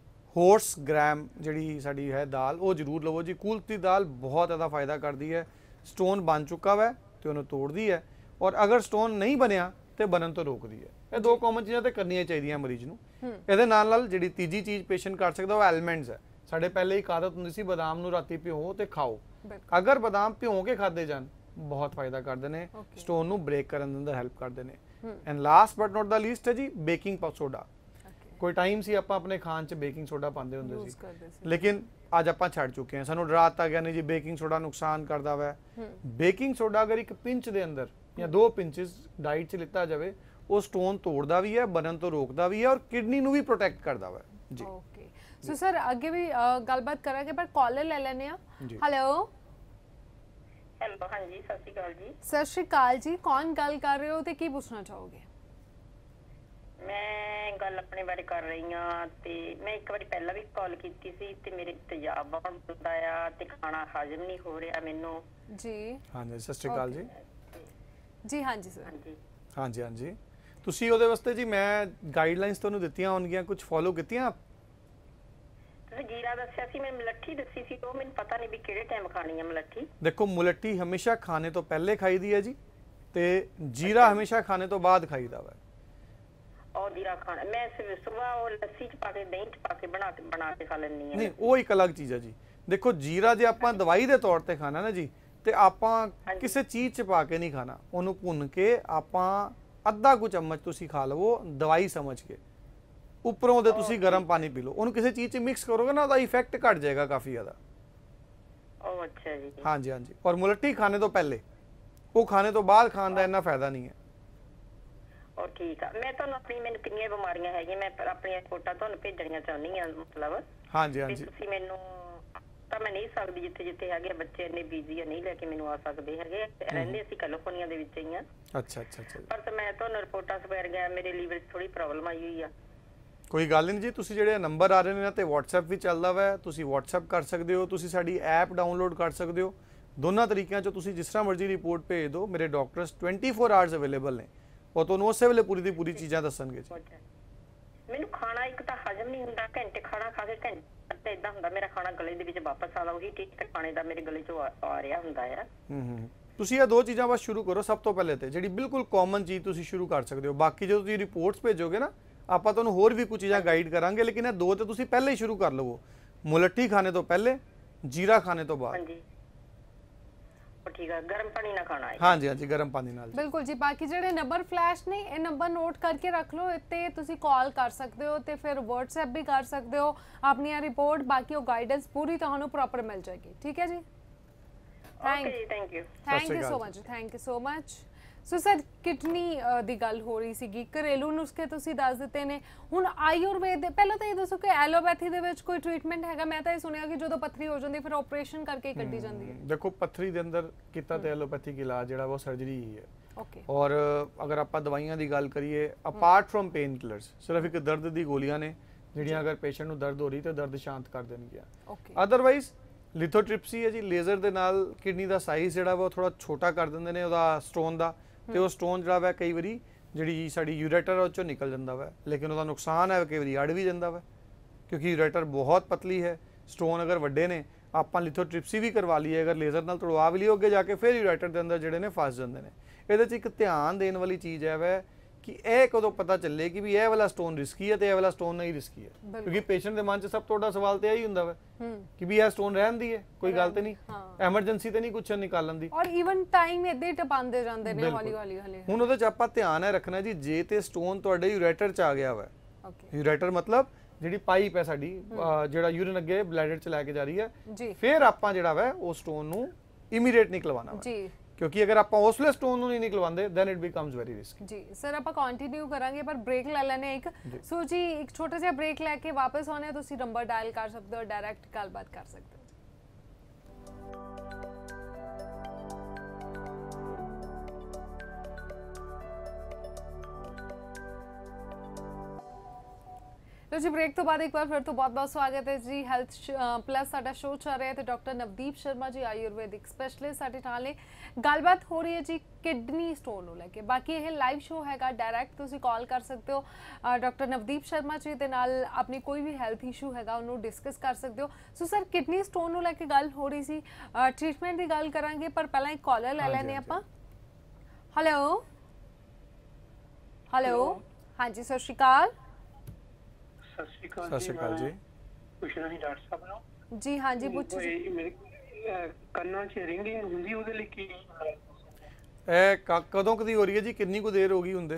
ਹੋਰਸ ਗ੍ਰਾਮ ਜਿਹੜੀ ਸਾਡੀ ਹੈ ਦਾਲ, ਉਹ ਜ਼ਰੂਰ ਲਵੋ ਜੀ। ਕੁਲਥ ਦੀ ਦਾਲ ਬਹੁਤ ਜ਼ਿਆਦਾ ਫਾਇਦਾ ਕਰਦੀ ਹੈ। ਸਟੋਨ ਬਣ ਚੁੱਕਾ ਵਾ ਤੇ ਉਹਨੂੰ ਤੋੜਦੀ ਹੈ, ਔਰ ਅਗਰ ਸਟੋਨ ਨਹੀਂ ਬਣਿਆ ਤੇ ਬਣਨ ਤੋਂ ਰੋਕਦੀ ਹੈ। ਇਹ ਦੋ ਕਾਮਨ ਚੀਜ਼ਾਂ ਤੇ ਕਰਨੀਆਂ ਚਾਹੀਦੀਆਂ ਮਰੀਜ਼ ਨੂੰ। ਇਹਦੇ ਨਾਲ ਨਾਲ ਜਿਹੜੀ ਤੀਜੀ ਚੀਜ਼ ਪੇਸ਼ੈਂਟ ਕਰ ਸਕਦਾ ਉਹ ਐਲਮੈਂਟਸ ਹੈ। ਸਾਡੇ ਪਹਿਲੇ ਇੱਕ ਆਦਤ ਹੁੰਦੀ ਸੀ ਬਦਾਮ ਨੂੰ ਰਾਤੀ ਭਿਓ ਤੇ ਖਾਓ। ਅਗਰ ਬਦਾਮ ਭਿਓ ਕੇ ਖਾਦੇ ਜਾਣ ਬਹੁਤ ਫਾਇਦਾ ਕਰਦੇ ਨੇ, ਸਟੋਨ ਨੂੰ ਬ੍ਰੇਕ ਕਰਨ ਦੇ ਅੰਦਰ ਹੈਲਪ ਕਰਦੇ ਨੇ। And last but not the least ਹੈ ਜੀ ਬੇਕਿੰਗ ਸੋਡਾ। ਕੋਈ ਟਾਈਮ ਸੀ ਆਪਾਂ ਆਪਣੇ ਖਾਣ 'ਚ ਬੇਕਿੰਗ ਸੋਡਾ ਪਾਉਂਦੇ ਹੁੰਦੇ ਸੀ, ਲੇਕਿਨ ਅੱਜ ਆਪਾਂ ਛੱਡ ਚੁੱਕੇ ਹਾਂ। ਸਾਨੂੰ ਡਰਾਤਾ ਗਿਆ ਨਹੀਂ ਜੀ ਬੇਕਿੰਗ ਸੋਡਾ ਨੁਕਸਾਨ ਕਰਦਾ ਵਾ। ਬੇਕਿੰਗ ਸੋਡਾ ਅਗਰ ਇੱਕ ਪਿੰਚ ਦੇ ਅੰਦਰ ਜਾਂ 2 ਪਿੰਚਸ ਡਾਈਟ 'ਚ ਲਿੱਤਾ ਜਾਵੇ ਉਹ ਸਟੋਨ ਤੋੜਦਾ ਵੀ ਹੈ, ਬਣਨ ਤੋਂ ਰੋਕਦਾ ਵੀ ਹੈ ਔਰ ਕਿਡਨੀ ਨੂੰ ਵੀ ਪ੍ਰੋਟੈਕਟ ਕਰਦਾ ਵਾ ਜੀ। ਓਕੇ ਸੋ ਸਰ ਅੱਗੇ ਵੀ ਗੱਲਬਾਤ ਕਰਾਂਗੇ ਪਰ ਕਾਲਰ ਲੈ ਲੈਣੇ ਆ। ਹੈਲੋ ਹੈਲੋ, ਹਾਂਜੀ ਸਤਿ ਸ਼੍ਰੀ ਅਕਾਲ ਜੀ। ਸਤਿ ਸ਼੍ਰੀ ਅਕਾਲ ਜੀ, ਕੌਣ ਗੱਲ ਕਰ ਰਹੇ ਹੋ ਤੇ ਕੀ ਪੁੱਛਣਾ ਚਾਹੋਗੇ? ਮੈਂ ਗੱਲ ਆਪਣੇ ਬਾਰੇ ਕਰ ਰਹੀ ਹਾਂ ਤੇ ਮੈਂ ਇੱਕ ਵਾਰੀ ਪਹਿਲਾਂ ਵੀ ਕਾਲ ਕੀਤੀ ਸੀ ਤੇ ਮੇਰੇ ਤੇਜ਼ਾਬ ਬਹੁਤ ਹੁੰਦਾ ਆ ਤੇ ਖਾਣਾ ਹਜਮ ਨਹੀਂ ਹੋ ਰਿਹਾ ਮੈਨੂੰ ਜੀ। ਹਾਂਜੀ ਸਤਿ ਸ਼੍ਰੀ ਅਕਾਲ ਜੀ। ਜੀ ਹਾਂਜੀ ਸਰ। ਹਾਂਜੀ ਹਾਂਜੀ ਤੁਸੀਂ ਉਹਦੇ ਵਾਸਤੇ ਜੀ ਮੈਂ ਗਾਈਡਲਾਈਨਸ ਤੁਹਾਨੂੰ ਦਿੱਤੀਆਂ ਹੋਣਗੀਆਂ, ਕੁਝ ਫੋਲੋ ਕੀਤੀਆਂ? ਤੁਸੀਂ ਜੀਰਾ ਦੱਸਿਆ ਸੀ, ਮੈਂ ਮਲੱਠੀ ਦੱਸੀ ਸੀ, ਉਹ ਮੈਨੂੰ ਪਤਾ ਨਹੀਂ ਵੀ ਕਿਹੜੇ ਟਾਈਮ ਖਾਣੀ ਹੈ ਮਲੱਠੀ। ਦੇਖੋ ਮੁਲੱਠੀ ਹਮੇਸ਼ਾ ਖਾਣੇ ਤੋਂ ਪਹਿਲੇ ਖਾਈਦੀ ਹੈ ਜੀ ਤੇ ਜੀਰਾ ਹਮੇਸ਼ਾ ਖਾਣੇ ਤੋਂ ਬਾਅਦ ਖਾਈਦਾ ਵਾ। ਉਹ ਜੀਰਾ ਖਾਣਾ ਮੈਂ ਸਵੇਰ ਉਹ ਲੱਸੀ ਚ ਪਾ ਕੇ ਦਹੀਂ ਚ ਪਾ ਕੇ ਬਣਾ ਕੇ ਖਾ ਲੈਂਦੀ ਹਾਂ। ਨਹੀਂ ਉਹ ਇੱਕ ਅਲੱਗ ਚੀਜ਼ ਹੈ ਜੀ। ਦੇਖੋ ਜੀਰਾ ਜੇ ਆਪਾਂ ਦਵਾਈ ਦੇ ਤੌਰ ਤੇ ਖਾਣਾ ਨਾ ਜੀ ਤੇ ਆਪਾਂ ਕਿਸੇ ਚੀਜ਼ ਚ ਪਾ ਕੇ ਨਹੀਂ ਖਾਣਾ, ਉਹਨੂੰ ਭੁੰਨ ਕੇ ਆਪਾਂ ਅੱਧਾ ਕੁ ਚਮਚ ਤੁਸੀਂ ਖਾ ਲਵੋ ਦਵਾਈ ਸਮਝ ਕੇ, ਉੱਪਰੋਂ ਦੇ ਤੁਸੀਂ ਗਰਮ ਪਾਣੀ ਪੀ ਲਓ। ਉਹਨੂੰ ਕਿਸੇ ਚੀਜ਼ 'ਚ ਮਿਕਸ ਕਰੋਗੇ ਨਾ ਉਹਦਾ ਇਫੈਕਟ ਘਟ ਜਾਏਗਾ ਕਾਫੀ ਜ਼ਿਆਦਾ। ਉਹ ਅੱਛਾ ਜੀ। ਹਾਂਜੀ ਹਾਂਜੀ ਔਰ ਮੁਲੱਠੀ ਖਾਣੇ ਤੋਂ ਪਹਿਲੇ, ਉਹ ਖਾਣੇ ਤੋਂ ਬਾਅਦ ਖਾਣ ਦਾ ਇੰਨਾ ਫਾਇਦਾ ਨਹੀਂ ਹੈ। ਉਹ ਠੀਕ ਆ। ਮੈਂ ਤੁਹਾਨੂੰ ਮੈਨੂੰ ਕਿੰਨੀਆਂ ਬਿਮਾਰੀਆਂ ਹੈਗੀਆਂ, ਮੈਂ ਆਪਣੀਆਂ ਰਿਪੋਰਟਾਂ ਤੁਹਾਨੂੰ ਭੇਜਣੀਆਂ ਚਾਹੁੰਦੀ ਹਾਂ। ਮਤਲਬ ਹਾਂਜੀ ਹਾਂਜੀ ਤੁਸੀਂ ਮੈਨੂੰ ਤਾਂ ਮੈਂ ਨਹੀਂ ਸਕਦੀ, ਜਿੱਥੇ ਹੈਗੇ ਬੱਚੇ ਇੰਨੇ ਬਿਜ਼ੀ ਆ, ਨਹੀਂ ਲੈ ਕੇ ਮੈਨੂੰ ਆ ਸਕਦੇ ਹੈਗੇ। ਰਹਿੰਦੇ ਅਸੀਂ ਕੈਲੀਫੋਰਨੀਆ ਦੇ ਵਿੱਚ ਹੀ ਆ। ਅੱਛਾ ਅੱਛਾ ਅੱਛਾ। ਪਰ ਮੈਂ ਤੁਹਾਨੂੰ ਰਿਪੋਰਟਾਂ ਸਵੇਰ ਗਿਆ, ਮੇਰੇ ਲੀਵਰ 'ਚ ਥੋੜੀ ਪ੍ਰੋਬਲਮ ਆਈ ਹੋਈ ਆ। ਕੋਈ ਗੱਲ ਨਹੀਂ ਜੀ, ਤੁਸੀਂ ਜਿਹੜੇ ਨੰਬਰ ਆ ਰਹੇ ਨੇ ਨਾ ਤੇ WhatsApp ਵੀ ਚੱਲਦਾ ਵਾ, ਤੁਸੀਂ WhatsApp ਕਰ ਸਕਦੇ ਹੋ, ਤੁਸੀਂ ਸਾਡੀ ਐਪ ਡਾਊਨਲੋਡ ਕਰ ਸਕਦੇ ਹੋ। ਦੋਨਾਂ ਤਰੀਕਿਆਂ 'ਚੋਂ ਤੁਸੀਂ ਜਿਸ ਤਰ੍ਹਾਂ ਮਰਜ਼ੀ ਰਿਪੋਰਟ ਭੇਜ ਦਿਓ। ਮੇਰੇ ਡਾਕਟਰਸ 24 ਆਵਰਸ ਅਵੇਲੇਬਲ ਨੇ, ਉਹ ਤੁਹਾਨੂੰ ਉਸੇ ਵੇਲੇ ਪੂਰੀ ਦੀ ਪੂਰੀ ਚੀਜ਼ਾਂ ਦੱਸਣਗੇ ਜੀ। ਮੈਨੂੰ ਖਾਣਾ ਇੱਕ ਤਾਂ ਹਜਮ ਨਹੀਂ ਹੁੰਦਾ, ਘੰਟੇ ਖਾਣਾ ਖਾ ਕੇ ਘੰਟੇ ਇਦਾਂ ਹੁੰਦਾ ਮੇਰਾ ਖਾਣਾ ਗਲੇ ਦੇ ਵਿੱਚ ਵਾਪਸ ਆਦਾ, ਉਹੀ ਟੇਸਟ ਖਾਣੇ ਦਾ ਮੇਰੇ ਗਲੇ 'ਚੋਂ ਆ ਰਿਹਾ ਹੁੰਦਾ ਆ। ਤੁਸੀਂ ਇਹ ਦੋ ਚੀਜ਼ਾਂ ਬਸ ਸ਼ੁਰੂ ਕਰੋ। ਸਭ ਤੋਂ ਪਹਿਲੇ ਤੇ ਜਿਹੜੀ ਬਿਲਕੁਲ ਕਾਮਨ ਚੀਜ਼ ਤੁਸੀਂ ਸ਼ੁਰੂ ਕਰ ਸਕਦੇ ਹੋ। ਬਾਕੀ ਜਦੋਂ ਤੁਸੀਂ ਰਿਪੋਰਟਸ ਭੇਜੋਗੇ ਨਾ ਆਪਾਂ ਤੁਹਾਨੂੰ ਹੋਰ ਵੀ ਕੁਝ ਚੀਜ਼ਾਂ ਗਾਈਡ ਕਰਾਂਗੇ, ਲੇਕਿਨ ਇਹ ਦੋ ਤੇ ਤੁਸੀਂ ਪਹਿਲੇ ਹੀ ਸ਼ੁਰੂ ਕਰ ਲਵੋ। ਮੁਲੱਠੀ ਖਾਣੇ ਤੋਂ ਪਹਿਲੇ, ਜੀਰਾ ਖਾਣੇ ਤੋਂ ਬਾਅਦ। ਹਾਂਜੀ ਠੀਕ ਹੈ, ਗਰਮ ਪਾਣੀ ਨਾਲ ਖਾਣਾ ਹੈ। ਹਾਂਜੀ ਹਾਂਜੀ ਗਰਮ ਪਾਣੀ ਨਾਲ ਬਿਲਕੁਲ ਜੀ। ਬਾਕੀ ਜਿਹੜੇ ਨੰਬਰ ਫਲੈਸ਼ ਨੇ ਇਹ ਨੰਬਰ ਨੋਟ ਕਰਕੇ ਰੱਖ ਲਓ, ਇੱਥੇ ਤੁਸੀਂ ਕਾਲ ਕਰ ਸਕਦੇ ਹੋ ਤੇ ਫਿਰ WhatsApp ਵੀ ਕਰ ਸਕਦੇ ਹੋ ਆਪਣੀਆਂ ਰਿਪੋਰਟ। ਬਾਕੀ ਉਹ ਗਾਈਡੈਂਸ ਪੂਰੀ ਤੁਹਾਨੂੰ ਪ੍ਰੋਪਰ ਮਿਲ ਜਾਏਗੀ। ਠੀਕ ਹੈ ਜੀ। Thank you so much. Thank you so much. So sir kidney ਦੀ ਗੱਲ ਹੋ ਰਹੀ ਸੀਗੀ, ਘਰੇਲੂ ਨੁਸਖੇ ਤੁਸੀਂ ਦੱਸ ਦਿੱਤੇ ਨੇ। ਹੁਣ ਆਯੁਰਵੇਦ ਦੇ ਪਹਿਲਾਂ ਤਾਂ ਇਹ ਦੱਸੋ ਕਿ ਐਲੋਪੈਥੀ ਦੇ ਵਿੱਚ ਕੋਈ ਟ੍ਰੀਟਮੈਂਟ ਹੈਗਾ? ਮੈਂ ਤਾਂ ਇਹ ਸੁਣਿਆ ਕਿ ਜਦੋਂ ਪੱਥਰੀ ਹੋ ਜਾਂਦੀ ਫਿਰ ਆਪਰੇਸ਼ਨ ਕਰਕੇ ਹੀ ਕੱਢੀ ਜਾਂਦੀ ਹੈ। ਦੇਖੋ ਪੱਥਰੀ ਦੇ ਅੰਦਰ ਕੀਤਾ ਤੇ ਐਲੋਪੈਥਿਕ ਇਲਾਜ ਜਿਹੜਾ ਉਹ ਸਰਜਰੀ ਹੀ ਹੈ। ਓਕੇ। ਔਰ ਅਗਰ ਆਪਾਂ ਦਵਾਈਆਂ ਦੀ ਗੱਲ ਕਰੀਏ ਅਪਾਰਟ ਫਰਮ ਪੇਨ ਕਿਲਰਸ, ਸਿਰਫ ਇੱਕ ਦਰਦ ਦੀ ਗੋਲੀਆਂ ਨੇ ਜਿਹੜੀਆਂ ਅਗਰ ਪੇਸ਼ੈਂਟ ਨੂੰ ਦਰਦ ਹੋ ਰਹੀ ਤੇ ਦਰਦ ਸ਼ਾਂਤ ਕਰ ਦੇਣਗੀਆਂ। ਓਕੇ। ਅਦਰਵਾਈਜ਼ ਲਿਥੋਟ੍ਰਿਪਸੀ ਹੈ ਜੀ, ਲੇਜ਼ਰ ਦੇ ਨਾਲ ਕਿਡਨੀ ਦਾ ਸਾਈਜ਼ ਜਿਹੜਾ ਵਾ ਥੋੜਾ ਛੋਟਾ ਕਰ ਦਿੰਦੇ ਨੇ ਉਹਦਾ ਸਟੋਨ ਦਾ, ਤੇ ਉਹ ਸਟੋਨ ਜਿਹੜਾ ਵਾ ਕਈ ਵਾਰੀ ਜਿਹੜੀ ਸਾਡੀ ਯੂਰੇਟਰ ਉਹ ਚੋਂ ਨਿਕਲ ਜਾਂਦਾ ਵਾ, ਲੇਕਿਨ ਉਹਦਾ ਨੁਕਸਾਨ ਹੈ ਕਈ ਵਾਰੀ ਅੜ ਵੀ ਜਾਂਦਾ ਵਾ ਕਿਉਂਕਿ ਯੂਰੇਟਰ ਬਹੁਤ ਪਤਲੀ ਹੈ। ਸਟੋਨ ਅਗਰ ਵੱਡੇ ਨੇ ਆਪਾਂ ਲਿਥੋਟ੍ਰਿਪਸੀ ਵੀ ਕਰਵਾ ਲਈਏ, ਅਗਰ ਲੇਜ਼ਰ ਨਾਲ ਤੜਵਾ ਵੀ ਲਈਏ, ਅੱਗੇ ਜਾ ਕੇ ਫਿਰ ਯੂਰੇਟਰ ਦੇ ਅੰਦਰ ਜਿਹੜੇ ਨੇ ਫਸ ਜਾਂਦੇ ਨੇ। ਇਹਦੇ 'ਚ ਇੱਕ ਧਿਆਨ ਦੇਣ ਵਾਲੀ ਚੀਜ਼ ਹੈ ਵੈ ਕਿ ਇਹ ਕਦੋਂ ਪਤਾ ਚੱਲੇ ਕਿ ਵੀ ਇਹ ਵਾਲਾ ਸਟੋਨ ਰਿਸਕੀ ਹੈ ਤੇ ਇਹ ਵਾਲਾ ਸਟੋਨ ਨਹੀਂ ਰਿਸਕੀ ਹੈ, ਕਿਉਂਕਿ ਪੇਸ਼ੈਂਟ ਦੇ ਮਨ 'ਚ ਸਭ ਤੋਂ ਵੱਡਾ ਸਵਾਲ ਤੇ ਇਹੀ ਹੁੰਦਾ ਵਾ ਕਿ ਵੀ ਇਹ ਸਟੋਨ ਰਹਿੰਦੀ ਹੈ, ਕੋਈ ਗੱਲ ਤੇ ਨਹੀਂ, ਐਮਰਜੈਂਸੀ ਤੇ ਨਹੀਂ ਕੁਛ ਨਿਕਾਲਣ ਦੀ। ਔਰ ਇਵਨ ਟਾਈਮ ਇੱਦਾਂ ਹੀ ਟਪਾਉਂਦੇ ਜਾਂਦੇ ਨੇ ਹੌਲੀ ਹੌਲੀ। ਹੁਣ ਉਹਦੇ 'ਚ ਆਪਾਂ ਧਿਆਨ ਹੈ ਰੱਖਣਾ ਜੀ, ਜੇ ਤੇ ਸਟੋਨ ਤੁਹਾਡੇ ਯੂਰੇਟਰ 'ਚ ਆ ਗਿਆ ਵਾ, ਯੂਰੇਟਰ ਮਤਲਬ ਜਿਹੜੀ ਪਾਈਪ ਹੈ ਸਾਡੀ ਜਿਹੜਾ ਯੂਰਿਨ ਅੱਗੇ ਬਲੈਡਰ 'ਚ ਲੈ ਕੇ ਜਾ ਰਹੀ ਹੈ, ਫਿਰ ਆਪਾਂ ਜਿਹੜਾ ਵਾ ਉਹ ਸਟੋਨ ਨੂੰ ਇਮੀਡੀਏਟ ਨਿਕਲਵਾਉਣਾ ਵਾ ਜੀ, ਕਿਉਂਕਿ ਅਗਰ ਆਪਾਂ ਉਸ ਵੇਲੇ ਸਟੋਨ ਨੂੰ ਨਹੀਂ ਨਿਕਲਵਾਉਂਦੇ then it becomes very risky. ਜੀ ਸਰ ਆਪਾਂ ਕੰਟੀਨਿਊ ਕਰਾਂਗੇ ਪਰ ਬ੍ਰੇਕ ਲੈ ਲੈਣੇ ਇੱਕ। ਸੋ ਜੀ ਇੱਕ ਛੋਟਾ ਜਿਹਾ ਬ੍ਰੇਕ ਲੈ ਕੇ ਵਾਪਸ ਆਉਣੇ, ਤੁਸੀਂ ਨੰਬਰ ਡਾਇਲ ਕਰ ਸਕਦੇ ਹੋ, ਡਾਇਰੈਕਟ ਗੱਲਬਾਤ ਕਰ ਸਕਦੇ ਹੋ। तो जी ब्रेक तो बाद एक बार फिर तो बहुत बहुत स्वागत है जी। हेल्थ प्लस साडा शो चल रहा है तो डॉक्टर नवदीप शर्मा जी आयुर्वेदिक स्पैशलिस्ट साडे नाल गलबात हो रही है जी किडनी स्टोन ਨੂੰ ਲੈ ਕੇ। ਬਾਕੀ ਇਹ ਲਾਈਵ ਸ਼ੋ ਹੈਗਾ, ਡਾਇਰੈਕਟ ਤੁਸੀਂ ਕਾਲ ਕਰ ਸਕਦੇ ਹੋ ਡਾਕਟਰ ਨਵਦੀਪ ਸ਼ਰਮਾ ਜੀ ਦੇ ਨਾਲ, ਆਪਣੀ ਕੋਈ ਵੀ ਹੈਲਥ ਇਸ਼ੂ ਹੈਗਾ ਉਹਨੂੰ ਡਿਸਕਸ ਕਰ ਸਕਦੇ ਹੋ। ਸੋ ਸਰ ਕਿਡਨੀ ਸਟੋਨ ਨੂੰ ਲੈ ਕੇ ਗੱਲ ਹੋ ਰਹੀ ਸੀ, ਟ੍ਰੀਟਮੈਂਟ ਦੀ ਗੱਲ ਕਰਾਂਗੇ ਪਰ ਪਹਿਲਾਂ ਇੱਕ ਕਾਲਰ ਲੈ ਲੈਣੇ ਆਪਾਂ। ਹੈਲੋ ਹੈਲੋ ਹਾਂਜੀ ਸਤਿ ਸ਼੍ਰੀ ਅਕਾਲ। ਸਤਿ ਸ਼੍ਰੀ ਅਕਾਲ ਸਤਿ ਸ਼੍ਰੀ ਅਕਾਲ ਜੀ। ਪੁੱਛਣਾ ਸੀ ਡਾਕਟਰ ਸਾਹਿਬ ਨੂੰ ਜੀ ਹਾਂਜੀ ਪੁੱਛੋ ਜੀ। ਕੋਈ ਮੇਰੇ ਕੰਨਾਂ 'ਚ ਰਿੰਗਿੰਗ ਹੁੰਦੀ, ਉਹਦੇ ਲਈ ਕੀ ਇਹ ਕਦੋਂ ਕਦੀ ਹੋ ਰਹੀ ਹੈ ਜੀ? ਕਿੰਨੀ ਕੁ ਦੇਰ ਹੋ ਗਈ ਹੁੰਦੇ?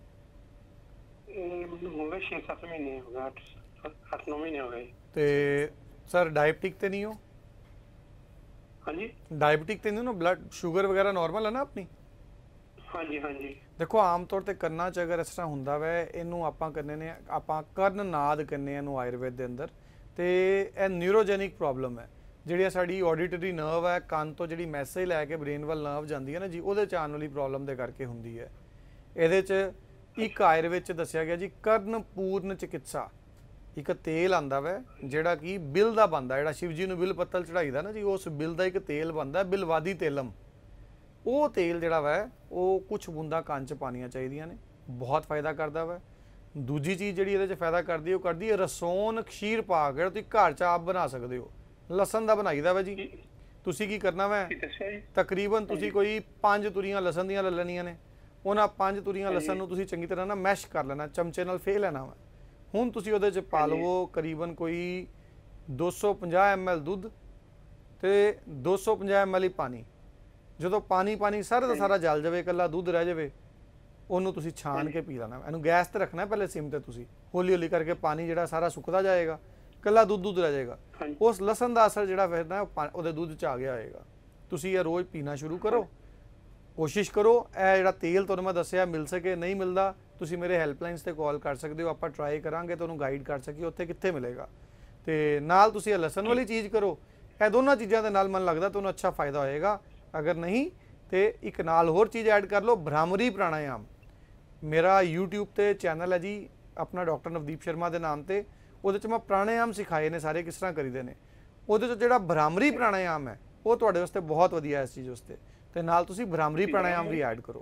ਇਹ ਮੈਨੂੰ ਹੋ ਗਏ 6-7 ਮਹੀਨੇ ਹੋ ਗਏ, 8-9 ਮਹੀਨੇ ਹੋ ਗਏ। ਤੇ ਸਰ ਡਾਇਬਟਿਕ ਤੇ ਨਹੀਂ ਹੋ? ਹਾਂਜੀ ਡਾਇਬਟਿਕ ਤੇ ਨਹੀਂ ਨਾ? ਬਲੱਡ ਸ਼ੂਗਰ ਵਗੈਰਾ ਨਾਰਮਲ ਹੈ ਨਾ ਆਪਣੀ? ਹਾਂਜੀ ਹਾਂਜੀ। ਦੇਖੋ ਆਮ ਤੌਰ ਤੇ ਕੰਨਾਂ 'ਚ ਅਗਰ ਇਸ ਤਰ੍ਹਾਂ ਹੁੰਦਾ ਵੈ, ਇਹਨੂੰ ਆਪਾਂ ਕਹਿੰਦੇ ਨੇ, ਆਪਾਂ ਕਰਨ ਨਾਦ ਕਹਿੰਦੇ ਇਹਨੂੰ ਆਯੁਰਵੇਦ ਦੇ ਅੰਦਰ। ਤੇ ਇਹ ਨਿਊਰੋਜੈਨਿਕ ਪ੍ਰੋਬਲਮ ਹੈ, ਜਿਹੜੀ ਸਾਡੀ ਆਡੀਟਰੀ ਨਰਵ ਹੈ, ਕੰਨ ਤੋਂ ਜਿਹੜੀ ਮੈਸੇਜ ਲੈ ਕੇ ਬ੍ਰੇਨ ਵੱਲ ਨਰਵ ਜਾਂਦੀ ਹੈ ਨਾ ਜੀ, ਉਹਦੇ 'ਚ ਆਉਣ ਵਾਲੀ ਪ੍ਰੋਬਲਮ ਦੇ ਕਰਕੇ ਹੁੰਦੀ ਹੈ। ਇਹਦੇ 'ਚ ਇੱਕ ਆਯੁਰਵੇਦ 'ਚ ਦੱਸਿਆ ਗਿਆ ਜੀ ਕਰਨ ਪੂਰਨ ਚਿਕਿਤਸਾ, ਇੱਕ ਤੇਲ ਆਂਦਾ ਵੈ ਜਿਹੜਾ ਕਿ ਬਿਲ ਦਾ ਬਣਦਾ, ਜਿਹੜਾ ਸ਼ਿਵ ਜੀ ਨੂੰ ਬਿਲ ਪੱਤਲ ਚੜਾਈਦਾ ਨਾ ਜੀ, ਉਸ ਬਿਲ ਦਾ ਇੱਕ ਤੇਲ ਬਣਦਾ ਬਿਲਵਾਦੀ ਤੇਲਮ। ਉਹ ਤੇਲ ਜਿਹੜਾ ਵੈ ਉਹ ਕੁਝ ਬੂੰਦਾਂ ਕੰਨ 'ਚ ਪਾਣੀਆਂ ਚਾਹੀਦੀਆਂ ਨੇ, ਬਹੁਤ ਫਾਇਦਾ ਕਰਦਾ ਵੈ। ਦੂਜੀ ਚੀਜ਼ ਜਿਹੜੀ ਇਹਦੇ 'ਚ ਫਾਇਦਾ ਕਰਦੀ ਉਹ ਕਰਦੀ ਹੈ ਰਸੋਨ ਖੀਰ ਪਾ ਕੇ ਤੁਸੀਂ ਘਰ 'ਚ ਆਪ ਬਣਾ ਸਕਦੇ ਹੋ। ਲਸਣ ਦਾ ਬਣਾਈਦਾ ਵੈ ਜੀ। ਤੁਸੀਂ ਕੀ ਕਰਨਾ ਵੈ, ਤਕਰੀਬਨ ਤੁਸੀਂ ਕੋਈ 5 ਤੁਰੀਆਂ ਲਸਣ ਦੀਆਂ ਲੈ ਲੈਣੀਆਂ ਨੇ। ਉਹਨਾਂ 5 ਤੁਰੀਆਂ ਲਸਣ ਨੂੰ ਤੁਸੀਂ ਚੰਗੀ ਤਰ੍ਹਾਂ ਨਾ ਮੈਸ਼ ਕਰ ਲੈਣਾ, ਚਮਚੇ ਨਾਲ ਫੇਹ ਲੈਣਾ ਵਾ। ਹੁਣ ਤੁਸੀਂ ਉਹਦੇ 'ਚ ਪਾ ਲਵੋ ਕਰੀਬਨ ਕੋਈ 250 ml ਦੁੱਧ ਤੇ 250 ml ਹੀ ਪਾਣੀ। ਜਦੋਂ ਪਾਣੀ ਸਾਰਾ ਦਾ ਸਾਰਾ ਜਲ ਜਾਵੇ, ਇਕੱਲਾ ਦੁੱਧ ਰਹਿ ਜਾਵੇ, ਉਹਨੂੰ ਤੁਸੀਂ ਛਾਣ ਕੇ ਪੀ ਲੈਣਾ। ਇਹਨੂੰ ਗੈਸ ਤੇ ਰੱਖਣਾ ਪਹਿਲੇ ਸਿਮ ਤੇ, ਤੁਸੀਂ ਹੌਲੀ ਹੌਲੀ ਕਰਕੇ ਪਾਣੀ ਜਿਹੜਾ ਸਾਰਾ ਸੁੱਕਦਾ ਜਾਏਗਾ, ਇਕੱਲਾ ਦੁੱਧ ਰਹਿ ਜਾਏਗਾ। ਉਸ ਲਸਣ ਦਾ ਅਸਰ ਜਿਹੜਾ ਫਿਰ ਨਾ ਉਹਦੇ ਦੁੱਧ 'ਚ ਆ ਗਿਆ ਹੋਏਗਾ। ਤੁਸੀਂ ਇਹ ਰੋਜ਼ ਪੀਣਾ ਸ਼ੁਰੂ ਕਰੋ, ਕੋਸ਼ਿਸ਼ ਕਰੋ ਇਹ ਜਿਹੜਾ ਤੇਲ ਤੁਹਾਨੂੰ ਮੈਂ ਦੱਸਿਆ ਮਿਲ ਸਕੇ। ਨਹੀਂ ਮਿਲਦਾ ਤੁਸੀਂ ਮੇਰੇ ਹੈਲਪਲਾਈਨਸ ਤੇ ਕਾਲ ਕਰ ਸਕਦੇ ਹੋ, ਆਪਾਂ ਟਰਾਈ ਕਰਾਂਗੇ ਤੁਹਾਨੂੰ ਗਾਈਡ ਕਰ ਸਕੀਏ ਉੱਥੇ ਕਿੱਥੇ ਮਿਲੇਗਾ। ਤੇ ਨਾਲ ਤੁਸੀਂ ਇਹ ਲਸਣ ਵਾਲੀ ਚੀਜ਼ ਕਰੋ। ਇਹ ਦੋਨਾਂ ਚੀਜ਼ਾਂ ਦੇ ਨਾਲ ਮਨ ਲੱਗਦਾ ਤੁਹਾਨੂੰ ਅੱਛਾ ਫਾਇਦਾ ਹੋਏਗਾ। ਅਗਰ ਨਹੀਂ ਤੇ ਇੱਕ ਨਾਲ ਹੋਰ ਚੀਜ਼ ਐਡ ਕਰ ਲਓ, ਭ੍ਰਾਮਰੀ ਪ੍ਰਾਣਾਯਾਮ। ਮੇਰਾ YouTube ਤੇ ਚੈਨਲ ਹੈ ਜੀ ਆਪਣਾ ਡਾਕਟਰ ਨਵਦੀਪ ਸ਼ਰਮਾ ਦੇ ਨਾਮ ਤੇ। ਉਹਦੇ 'ਚ ਮੈਂ ਪ੍ਰਾਣਾਯਾਮ ਸਿਖਾਏ ਨੇ ਸਾਰੇ, ਕਿਸ ਤਰ੍ਹਾਂ ਕਰੀਦੇ ਨੇ। ਉਹਦੇ 'ਚ ਜਿਹੜਾ ਭ੍ਰਾਮਰੀ ਪ੍ਰਾਣਾਯਾਮ ਹੈ ਉਹ ਤੁਹਾਡੇ ਵਾਸਤੇ ਬਹੁਤ ਵਧੀਆ ਇਸ ਚੀਜ਼ ਵਾਸਤੇ। ਤੇ ਨਾਲ ਤੁਸੀਂ ਭ੍ਰਾਮਰੀ ਪ੍ਰਾਣਾਯਾਮ ਵੀ ਐਡ ਕਰੋ।